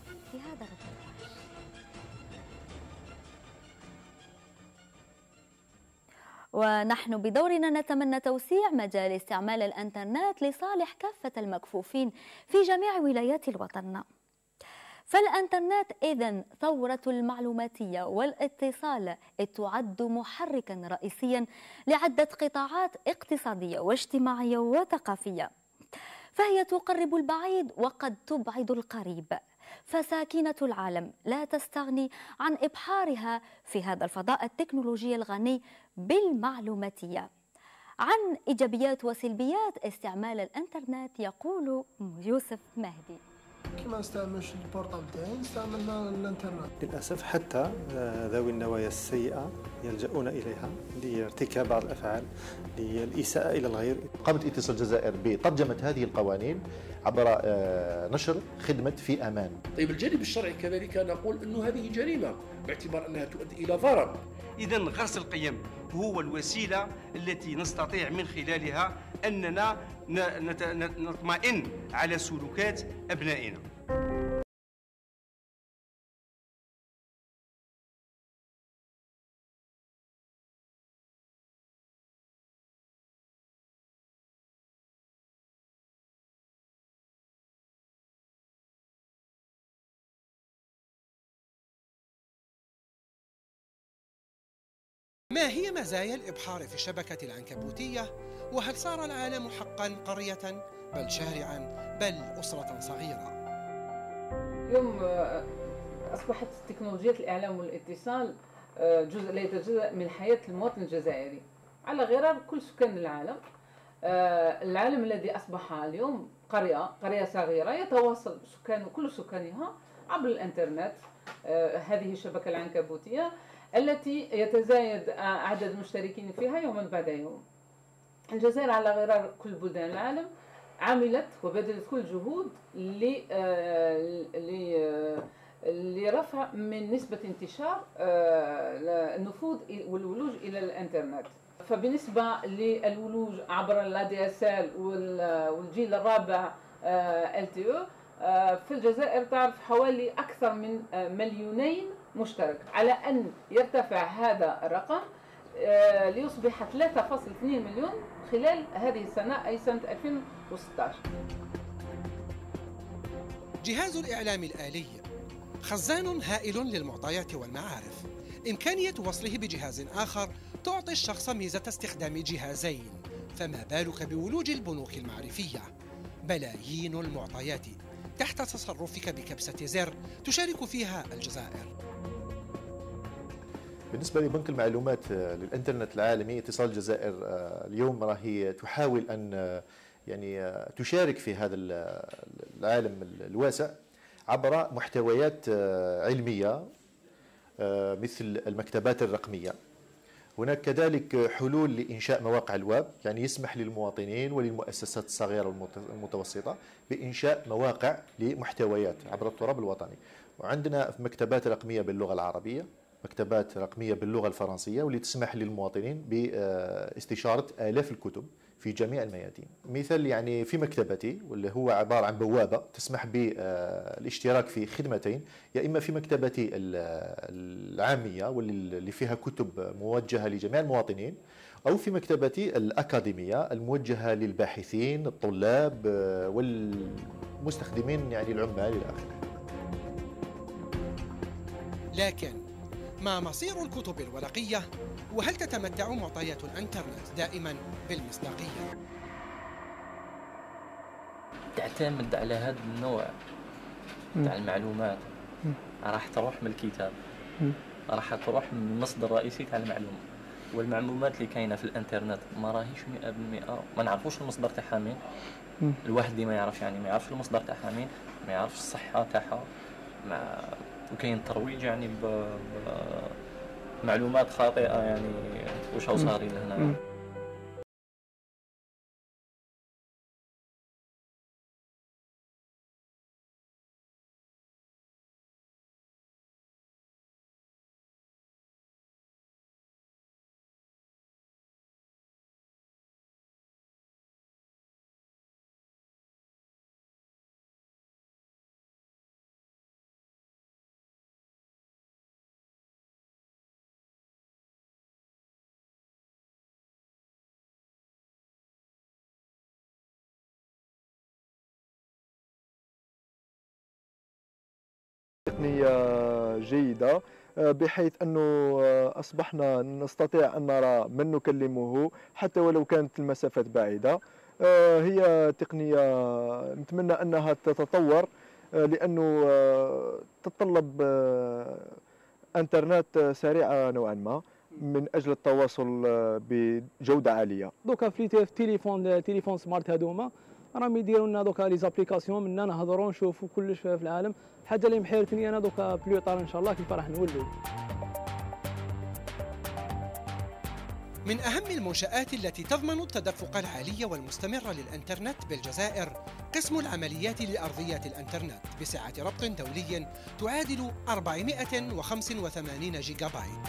ونحن بدورنا نتمنى توسيع مجال استعمال الانترنت لصالح كافة المكفوفين في جميع ولايات الوطن. فالانترنت إذن ثورة المعلوماتية والاتصال تعد محركا رئيسيا لعدة قطاعات اقتصادية واجتماعية وثقافية، فهي تقرب البعيد وقد تبعد القريب، فساكنة العالم لا تستغني عن إبحارها في هذا الفضاء التكنولوجي الغني بالمعلوماتية. عن إيجابيات وسلبيات استعمال الإنترنت يقول يوسف مهدي. كما نستعملش البورطابل تاعي نستعمل الانترنت. للاسف حتى ذوي النوايا السيئه يلجؤون اليها لارتكاب بعض الافعال للاساءه الى الغير. قامت اتصال الجزائر بترجمه هذه القوانين عبر نشر خدمه في امان. طيب الجانب الشرعي كذلك نقول انه هذه جريمه باعتبار انها تؤدي الى ضرر. اذا غرس القيم هو الوسيله التي نستطيع من خلالها اننا نطمئن على سلوكات ابنائنا. ما هي مزايا الإبحار في الشبكة العنكبوتية؟ وهل صار العالم حقا قرية بل شارعا بل أسرة صغيرة؟ اليوم أصبحت تكنولوجيا الإعلام والاتصال جزء لا يتجزأ من حياة المواطن الجزائري على غرار كل سكان العالم. العالم الذي أصبح اليوم قرية صغيرة يتواصل كل سكانها عبر الإنترنت. هذه الشبكة العنكبوتية التي يتزايد عدد المشتركين فيها يوما بعد يوم. الجزائر على غرار كل بلدان العالم عملت وبذلت كل جهود لرفع من نسبة انتشار النفوذ والولوج إلى الإنترنت. فبالنسبة للولوج عبر الADSL والجيل الرابع LTE في الجزائر تعرف حوالي أكثر من 2 مليون مشترك، على أن يرتفع هذا الرقم ليصبح 3.2 مليون خلال هذه السنة أي سنة 2016. جهاز الإعلام الآلي خزان هائل للمعطيات والمعارف. إمكانية وصله بجهاز آخر تعطي الشخص ميزة استخدام جهازين، فما بالك بولوج البنوك المعرفية؟ بلايين المعطيات تحت تصرفك بكبسة زر تشارك فيها الجزائر. بالنسبة لبنك المعلومات للإنترنت العالمي، اتصال الجزائر اليوم راهي تحاول أن يعني تشارك في هذا العالم الواسع عبر محتويات علمية مثل المكتبات الرقمية. هناك كذلك حلول لإنشاء مواقع الويب، يعني يسمح للمواطنين وللمؤسسات الصغيرة والمتوسطة بإنشاء مواقع لمحتويات عبر التراب الوطني. وعندنا مكتبات رقمية باللغة العربية، مكتبات رقمية باللغة الفرنسية، واللي تسمح للمواطنين باستشارة آلاف الكتب في جميع الميادين. مثال يعني في مكتبتي واللي هو عبارة عن بوابة تسمح بالاشتراك في خدمتين، يا إما في مكتبتي العامية واللي فيها كتب موجهة لجميع المواطنين، أو في مكتبتي الأكاديمية الموجهة للباحثين الطلاب والمستخدمين يعني العمال إلى آخره. لكن ما مصير الكتب الورقية؟ وهل تتمتع معطيات الإنترنت دائما بالمصداقية؟ تعتمد على هذا النوع تاع المعلومات، راح تروح من الكتاب، راح تروح من المصدر الرئيسي تاع المعلومة. والمعلومات اللي كاينه في الانترنت ما راهيش 100%، ما نعرفوش المصدر تاعها مين. الواحد اللي ما يعرفش يعني ما يعرفش المصدر تاعها مين، ما يعرفش الصحة تاعها، وكاين ترويج يعني بمعلومات خاطئة يعني واش هو صار لهنا. تقنية جيدة بحيث أنه أصبحنا نستطيع أن نرى من نكلمه حتى ولو كانت المسافات بعيدة. هي تقنية نتمنى أنها تتطور لأنه تتطلب انترنت سريعة نوعا ما من أجل التواصل بجودة عالية. دوكا في تليفون سمارت هذوما راهم يديروا لنا دوكا لي زابليكاسيون منا نهضروا نشوفوا كلش في العالم. حاجه اللي محيرتني انا دوكا بلو طار ان شاء الله كيف راح نولوا. من أهم المنشآت التي تضمن التدفق العالي والمستمر للإنترنت بالجزائر قسم العمليات لأرضيات الإنترنت بسعة ربط دولي تعادل 485 جيجا بايت.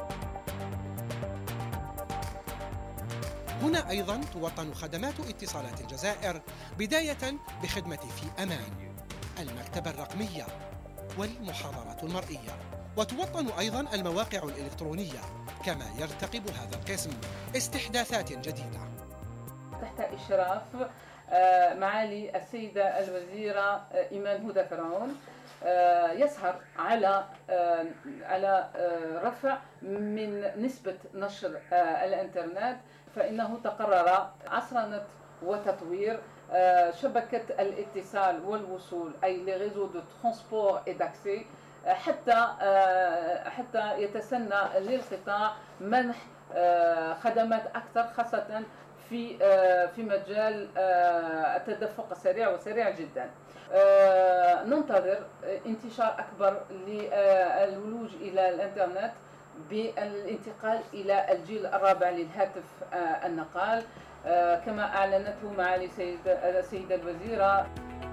هنا أيضا توطن خدمات اتصالات الجزائر بداية بخدمة في أمان، المكتبة الرقمية والمحاضرات المرئية، وتوطن أيضا المواقع الإلكترونية، كما يرتقب هذا القسم استحداثات جديدة تحت إشراف معالي السيدة الوزيرة إيمان هدى فرعون. يسهر على رفع من نسبة نشر الإنترنت، فإنه تقرر عصرنة وتطوير شبكة الاتصال والوصول أي لي ريزو دو ترونسبور اي داكسي حتى يتسنى للقطاع منح خدمات أكثر، خاصة في مجال التدفق السريع وسريع جدا. ننتظر انتشار أكبر للولوج إلى الإنترنت بالانتقال إلى الجيل الرابع للهاتف النقال كما أعلنته معالي السيدة الوزيرة.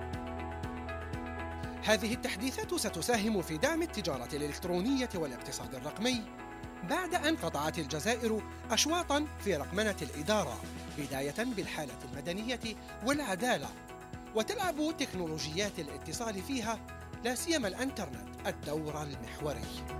هذه التحديثات ستساهم في دعم التجارة الإلكترونية والاقتصاد الرقمي بعد أن قطعت الجزائر أشواطاً في رقمنة الإدارة بداية بالحالة المدنية والعدالة، وتلعب تكنولوجيات الاتصال فيها لا سيما الإنترنت الدور المحوري.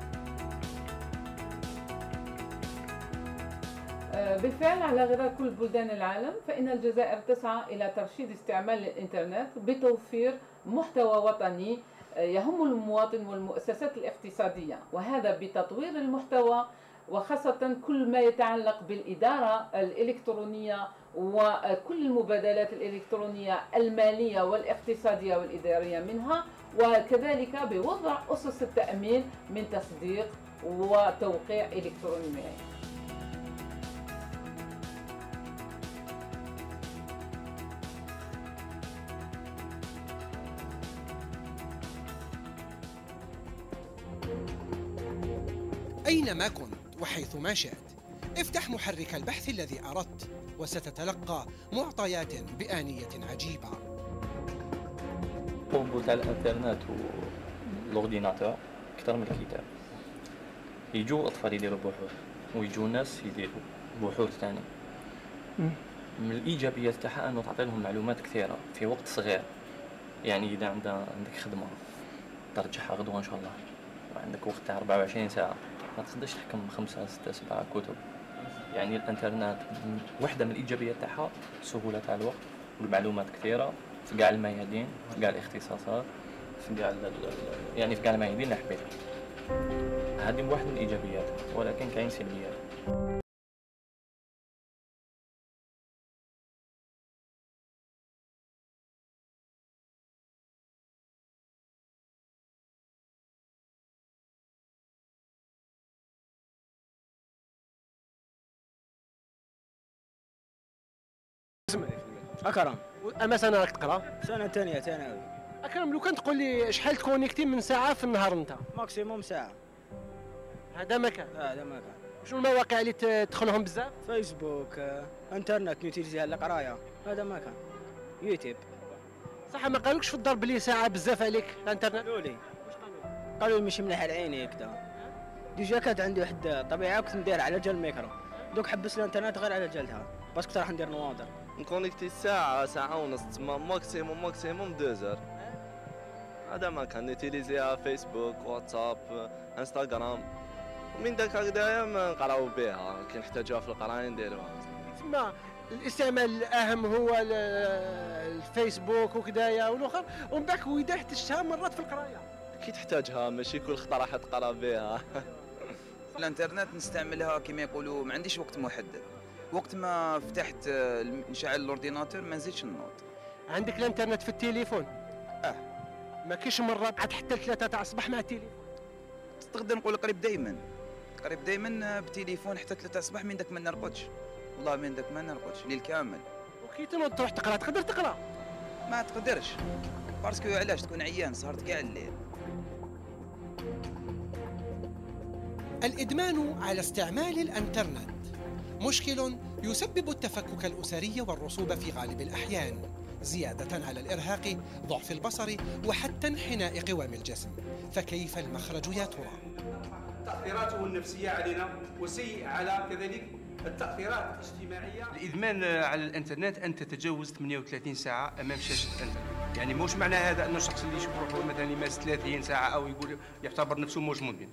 بالفعل على غرار كل بلدان العالم فإن الجزائر تسعى إلى ترشيد استعمال الإنترنت بتوفير محتوى وطني يهم المواطن والمؤسسات الاقتصادية، وهذا بتطوير المحتوى وخاصة كل ما يتعلق بالإدارة الإلكترونية وكل المبادلات الإلكترونية المالية والاقتصادية والإدارية منها، وكذلك بوضع أسس التأمين من تصديق وتوقيع إلكتروني. أينما كنت وحيثما شئت افتح محرك البحث الذي أردت وستتلقى معطيات بآنية عجيبة. القبول تاع الانترنت والأورديناتور أكثر من الكتاب. يجوا أطفال يديروا بحوث ويجوا ناس يديروا بحوث ثاني. من الإيجابيات تاعها أنه تعطي لهم معلومات كثيرة في وقت صغير. يعني إذا عندك خدمة ترجعها غدوة إن شاء الله وعندك وقت تاع 24 ساعة ما تقدرش تحكم 5 6 7 كتب. يعني الانترنت واحدة من الإيجابيات تاعها سهولة تاع الوقت والمعلومات كثيرة في كاع الميادين، في كاع الاختصاصات، في كاع يعني في كاع الميادين الحبيت. هذه واحدة من الإيجابيات، ولكن كاين سلبيات. أكرم. أما سنة راك تقرا؟ سنة ثانية ثانوي. أكرم لو كان تقول لي شحال تكونيكتي من ساعة في النهار أنت؟ ماكسيموم ساعة. هذا ما كان؟ هذا ما كان. شنو المواقع اللي تدخلهم بزاف؟ فيسبوك، انترنت نوتيليزيها للقراية، هذا ما كان. يوتيوب. صح ما قالوكش في الدار بلي ساعة بزاف عليك الانترنت؟ قالوا لي. قالوا لي ماشي مليح على عيني هكذا. ديجا كانت عندي واحد الطبيعة كنت ندير على جال الميكرو. دوك حبس الانترنت غير على جالتها، باسكو كنت راح ندير نواظر. نكونيكتي ساعة ونص تما ماكسيموم 2 زور. هذا ما كان نيتيليزيها فيسبوك واتساب انستغرام ومن داك هكذايا ما نقراو بها كي نحتاجوها في القرايه نديروها. تما الاستعمال الاهم هو الفيسبوك وكذايا والاخر ومن بعد واذا احتجتها مرات في القرايه كي تحتاجها ماشي كل خطره راح تقرا بها. الانترنت نستعملها كما يقولوا ما عنديش وقت محدد، وقت ما فتحت نشعل الاورديناتور ما نزيدش النوض. عندك الانترنت في التليفون؟ ما كاينش مرات عاد حتى 3 تاع الصباح مع التليفون. تقدر نقول قريب دائما بتليفون حتى 3 الصباح من داك ما نرقدش، والله من داك ما نرقدش الليل كامل. وكي تنوض تروح تقرا تقدر تقرا؟ ما تقدرش باسكو علاش تكون عيان سهرت كاع الليل. الإدمان على استعمال الانترنت مشكل يسبب التفكك الأسري والرسوب في غالب الأحيان، زيادة على الإرهاق، ضعف البصر وحتى انحناء قوام الجسم. فكيف المخرج يا ترى؟ تأثيراته النفسية علينا وسيئة على كذلك التأثيرات الاجتماعية. الإدمان على الإنترنت أن تتجاوز 38 ساعة أمام شاشة الإنترنت، يعني مش معنى هذا أنه الشخص اللي يشوف روحه مثلا يمارس 30 ساعة أو يقول يعتبر نفسه مش مدمن.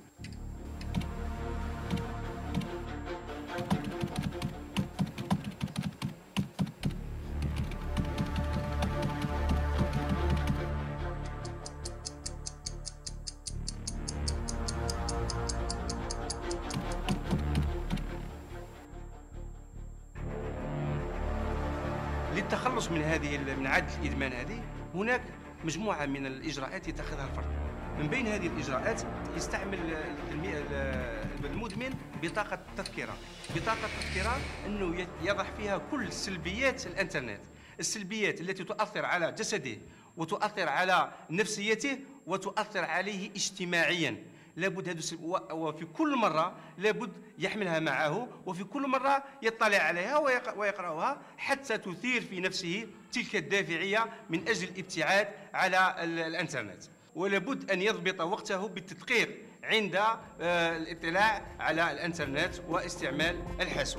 للتخلص من عادة الإدمان هذه هناك مجموعة من الإجراءات يتخذها الفرد. من بين هذه الإجراءات يستعمل المدمن بطاقة تذكرة. بطاقة تذكرة أنه يضع فيها كل سلبيات الإنترنت، السلبيات التي تؤثر على جسده وتؤثر على نفسيته وتؤثر عليه اجتماعيا. لابد وفي كل مرة لابد يحملها معه، وفي كل مرة يطلع عليها ويقرأها حتى تثير في نفسه تلك الدافعية من أجل الابتعاد على الإنترنت. ولابد أن يضبط وقته بالتدقيق عند الاطلاع على الإنترنت واستعمال الحاسوب.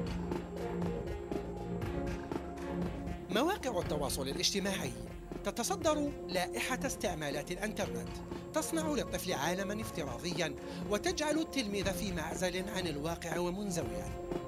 مواقع التواصل الاجتماعي تتصدر لائحة استعمالات الإنترنت، تصنع للطفل عالماً افتراضياً وتجعل التلميذ في معزل عن الواقع ومنزوياً.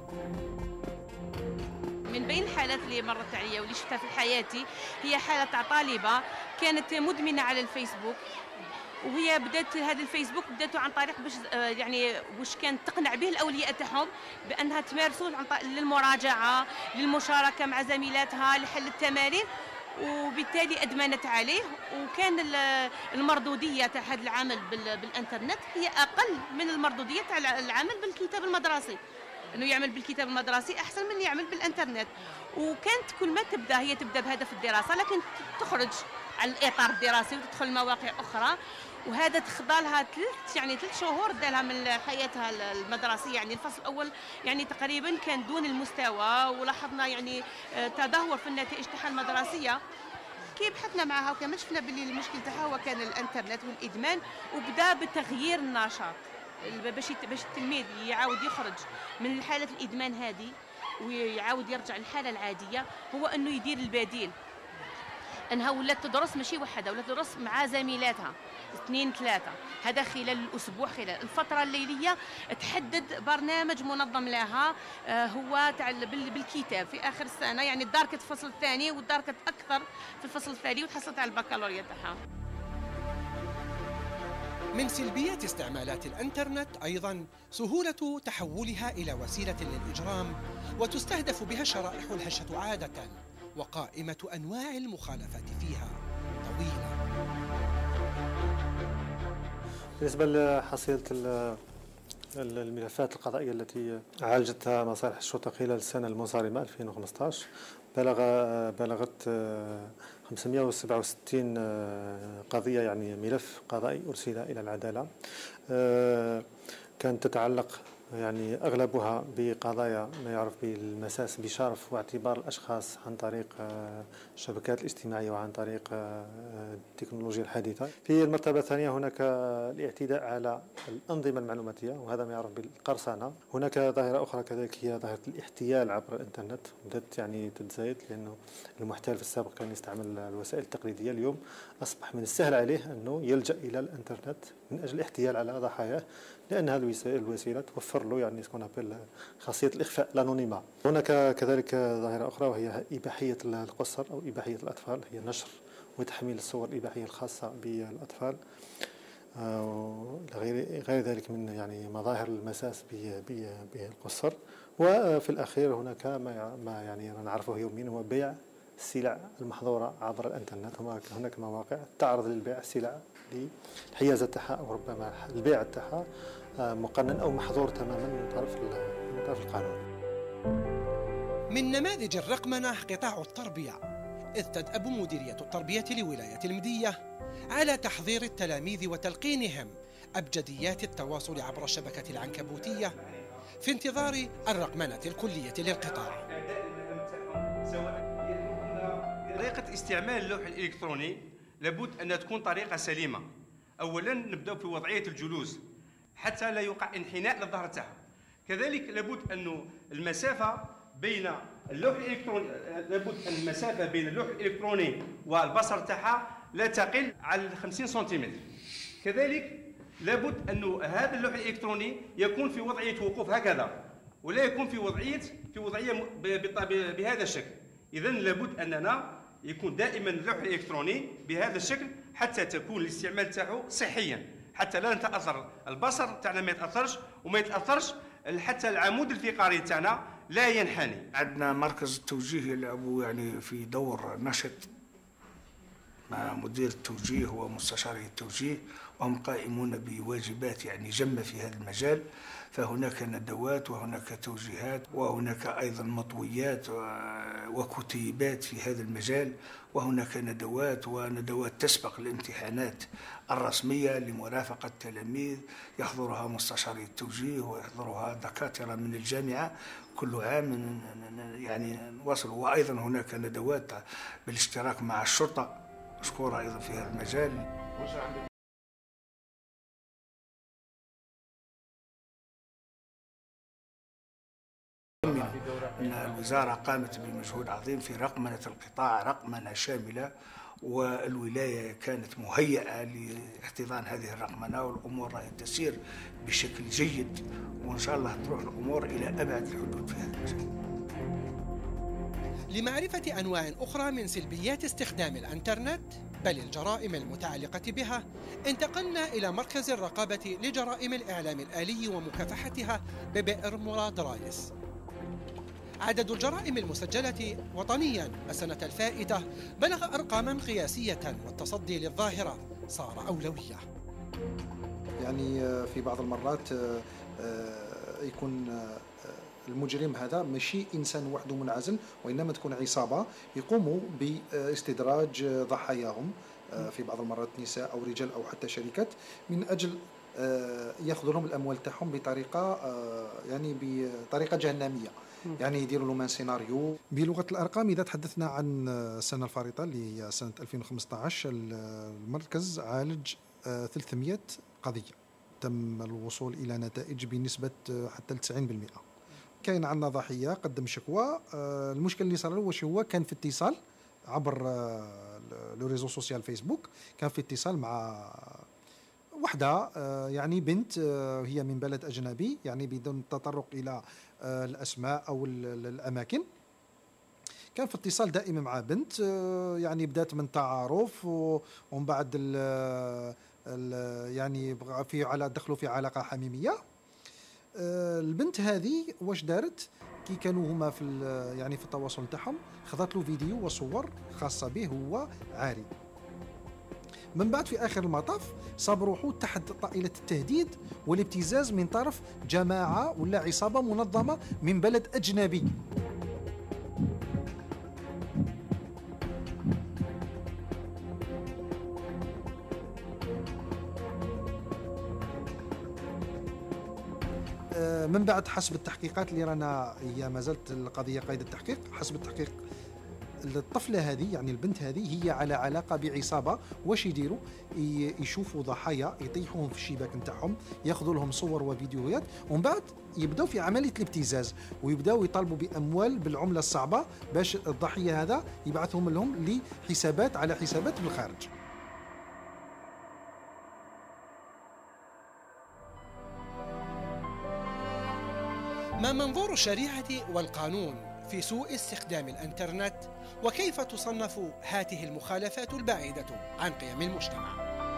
من بين الحالات اللي مرت عليا واللي شفتها في حياتي هي حالة تاع طالبة كانت مدمنة على الفيسبوك، وهي بدات هذا الفيسبوك بداته عن طريق باش يعني واش كانت تقنع به الاولياء تاعهم بانها تمارسوا للمراجعه، للمشاركه مع زميلاتها، لحل التمارين، وبالتالي ادمنت عليه. وكان المردوديه تاع هذا العمل بالانترنت هي اقل من المردوديه تاع العمل بالكتاب المدرسي، انه يعمل بالكتاب المدرسي احسن من يعمل بالانترنت. وكانت كل ما هي تبدا بهدف الدراسه، لكن تخرج على الاطار الدراسي وتدخل مواقع اخرى، وهذا تخضى لها ثلاث شهور دالها من حياتها المدرسيه. يعني الفصل الاول يعني تقريبا كان دون المستوى، ولاحظنا يعني تدهور في النتائج تاعها المدرسيه. كي بحثنا معها وكما شفنا باللي المشكل تاعها هو كان الانترنت والادمان، وبدا بتغيير النشاط باش التلميذ يعاود يخرج من حاله الادمان هذه ويعاود يرجع للحاله العاديه، هو انه يدير البديل. انها ولات تدرس ماشي وحده، ولات تدرس مع زميلاتها 2 3. هذا خلال الاسبوع، خلال الفتره الليليه تحدد برنامج منظم لها، هو تاع بالكتاب في اخر السنه. يعني داركت الفصل الثاني وداركت اكثر في الفصل الثاني وتحصلت على البكالوريا تاعها. من سلبيات استعمالات الانترنت ايضا سهوله تحولها الى وسيله للاجرام، وتستهدف بها شرائح الهشه عاده، وقائمة أنواع المخالفات فيها طويلة. بالنسبة لحصيلة الملفات القضائية التي عالجتها مصالح الشرطة خلال السنة المنصرمة 2015 بلغت 567 قضية، يعني ملف قضائي أرسل إلى العدالة. كانت تتعلق يعني أغلبها بقضايا ما يعرف بالمساس بشرف واعتبار الأشخاص عن طريق الشبكات الاجتماعية وعن طريق التكنولوجيا الحديثة. في المرتبة الثانية هناك الاعتداء على الأنظمة المعلوماتية، وهذا ما يعرف بالقرصنة. هناك ظاهرة أخرى كذلك هي ظاهرة الاحتيال عبر الإنترنت، بدأت يعني تتزايد، لأنه المحتال في السابق كان يستعمل الوسائل التقليدية، اليوم أصبح من السهل عليه أنه يلجأ إلى الإنترنت من أجل الاحتيال على ضحاياه، لأن هذه الوسيلة توفر له يعني خاصية الإخفاء الأنونيما. هناك كذلك ظاهرة أخرى وهي إباحية القصر أو إباحية الأطفال، هي نشر وتحميل الصور الإباحية الخاصة بالأطفال، غير ذلك من يعني مظاهر المساس بالقصر. وفي الأخير هناك ما يعني نعرفه يوميا هو بيع السلع المحظورة عبر الإنترنت. هناك مواقع تعرض للبيع السلع للحيازة تاعها أو ربما البيع تاعها مقنن أو محظور تماما من طرف القانون. من نماذج الرقمنة قطاع التربية، إذ تدأب مديرية التربية لولاية المدية على تحضير التلاميذ وتلقينهم أبجديات التواصل عبر الشبكة العنكبوتية في انتظار الرقمنة الكلية للقطاع. طريقة استعمال اللوح الإلكتروني لابد أن تكون طريقة سليمة. أولا نبدأ في وضعية الجلوس حتى لا يوقع انحناء للظهر تاعها. كذلك لابد أن المسافة بين اللوح الإلكتروني والبصر تاعها لا تقل عن 50 سنتيمتر. كذلك لابد أن هذا اللوح الإلكتروني يكون في وضعية وقوف هكذا، ولا يكون في وضعية بهذا الشكل. إذن لابد أننا يكون دائما اللوح الإلكتروني بهذا الشكل حتى تكون الاستعمال تاعو صحيا، حتى لا نتأثر البصر تاعنا ما يتأثرش، وما يتأثرش حتى العمود الفقري تاعنا لا ينحني. عندنا مركز التوجيه يلعب يعني في دور نشط مع مدير التوجيه ومستشاري التوجيه، وهم قائمون بواجبات يعني جمة في هذا المجال. فهناك ندوات وهناك توجيهات وهناك أيضا مطويات وكتيبات في هذا المجال، وهناك وندوات تسبق الامتحانات الرسمية لمرافقة التلاميذ يحضرها مستشاري التوجيه ويحضرها دكاترة من الجامعة كل عام يعني نواصل. وأيضا هناك ندوات بالاشتراك مع الشرطة مشكورة أيضا في هذا المجال. أن الوزارة قامت بمجهود عظيم في رقمنة القطاع رقمنة شاملة، والولاية كانت مهيئة لاحتضان هذه الرقمنة، والأمور راهي تسير بشكل جيد، وإن شاء الله تروح الأمور إلى أبعد الحدود في هذا المجال. لمعرفة أنواع أخرى من سلبيات استخدام الإنترنت بل الجرائم المتعلقة بها، انتقلنا إلى مركز الرقابة لجرائم الإعلام الآلي ومكافحتها ببئر مراد رايس. عدد الجرائم المسجلة وطنياً السنة الفائتة بلغ أرقاماً قياسية، والتصدي للظاهرة صار أولوية. يعني في بعض المرات يكون المجرم هذا ماشي إنسان وحده منعزل، وإنما تكون عصابة يقوموا باستدراج ضحاياهم، في بعض المرات نساء أو رجال أو حتى شركات، من أجل ياخذوا لهم الأموال تاعهم بطريقة يعني بطريقة جهنمية. يعني يديروا لهم سيناريو. بلغة الأرقام إذا تحدثنا عن السنة الفارطة اللي هي سنة 2015، المركز عالج 300 قضية، تم الوصول إلى نتائج بنسبة حتى 90%. كاين عندنا ضحية قدم شكوى، المشكل اللي صار له واش هو كان في اتصال عبر لو ريزو سوسيال فيسبوك، كان في اتصال مع وحدة يعني بنت هي من بلد أجنبي، يعني بدون التطرق إلى الأسماء أو الأماكن. كان في اتصال دائم مع بنت، يعني بدات من تعارف ومن بعد يعني دخلوا في علاقة حميمية. البنت هذه واش دارت كي كانوا هما في التواصل تاعهم، خذت له فيديو وصور خاصة به هو عاري. من بعد في آخر المطاف صاب روحو تحت طائلة التهديد والابتزاز من طرف جماعة ولا عصابة منظمة من بلد أجنبي. من بعد حسب التحقيقات اللي رانا هي ما زالت القضية قيد التحقيق، حسب التحقيق الطفلة هذه يعني البنت هذه هي على علاقة بعصابة. واش يديروا؟ يشوفوا ضحايا يطيحوهم في الشباك نتاعهم، ياخذوا لهم صور وفيديوهات، ومن بعد يبداو في عملية الابتزاز ويبداو يطالبوا بأموال بالعملة الصعبة باش الضحية هذا يبعثهم لهم لحسابات على حسابات بالخارج. ما منظور الشريعة والقانون في سوء استخدام الإنترنت، وكيف تصنف هذه المخالفات البعيدة عن قيم المجتمع؟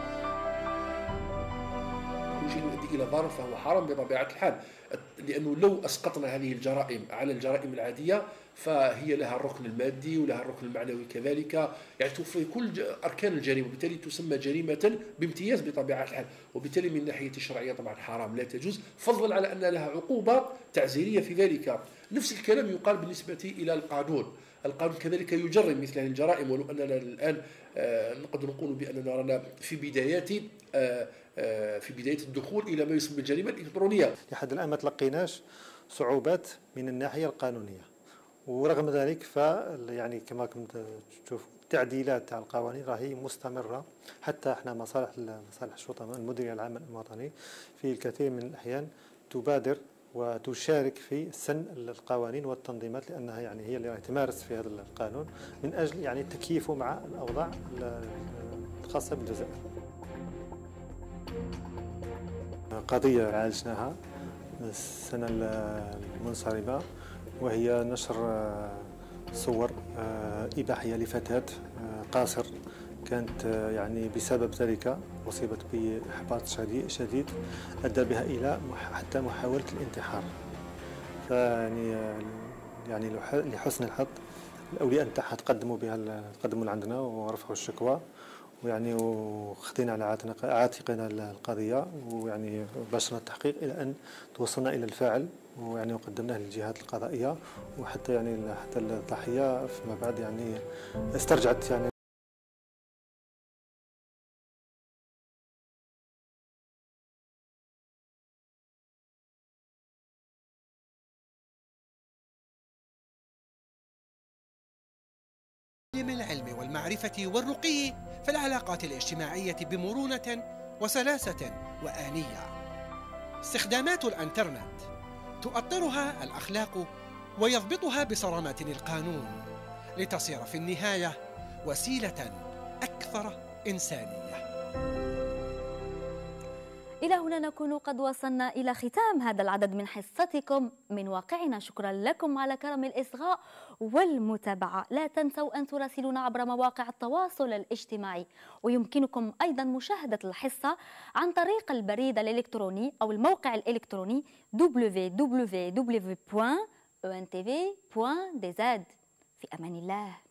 كل شيء يؤدي إلى ضرر فهو حرام بطبيعة الحال، لأنه لو أسقطنا هذه الجرائم على الجرائم العادية فهي لها الركن المادي ولها الركن المعنوي كذلك، يعني توفي كل أركان الجريمة، وبالتالي تسمى جريمة بامتياز بطبيعة الحال، وبالتالي من ناحية الشرعية طبعا حرام لا تجوز، فضلا على أن لها عقوبة تعزيرية في ذلك. نفس الكلام يقال بالنسبة إلى القانون كذلك يجرم مثل هذه الجرائم، ولو أننا الآن نقدر نقول بأننا رانا في بداية الدخول إلى ما يسمى الجريمة الإلكترونية. لحد الآن ما تلقيناش صعوبات من الناحية القانونية، ورغم ذلك يعني كما كنت تشوف التعديلات تاع القوانين راهي مستمرة، حتى احنا مصالح الشرطة المديرية العامة الوطني في الكثير من الأحيان تبادر وتشارك في سن القوانين والتنظيمات، لأنها يعني هي اللي تمارس في هذا القانون من أجل يعني تكييفه مع الأوضاع الخاصة بالجزائر. قضية عالجناها السنة المنصرمة، وهي نشر صور إباحية لفتاة قاصر كانت يعني بسبب ذلك أصيبت بإحباط شديد أدى بها إلى حتى محاولة الانتحار. يعني لحسن الحظ الاولياء نتاعها تقدموا لعندنا ورفعوا الشكوى، ويعني وخدينا على عاتقنا القضيه، ويعني باشرنا التحقيق الى ان توصلنا الى الفاعل، ويعني وقدمناه للجهات القضائيه، وحتى يعني حتى الضحيه فيما بعد يعني استرجعت يعني من العلم والمعرفة والرقي في العلاقات الاجتماعية بمرونة وسلاسة وآنية. استخدامات الإنترنت تؤطرها الأخلاق ويضبطها بصرامة القانون لتصير في النهاية وسيلة أكثر إنسانية. إلى هنا نكون قد وصلنا إلى ختام هذا العدد من حصتكم من واقعنا. شكرا لكم على كرم الإصغاء والمتابعة. لا تنسوا أن تراسلونا عبر مواقع التواصل الاجتماعي، ويمكنكم أيضا مشاهدة الحصة عن طريق البريد الإلكتروني أو الموقع الإلكتروني www.entv.dz. في أمان الله.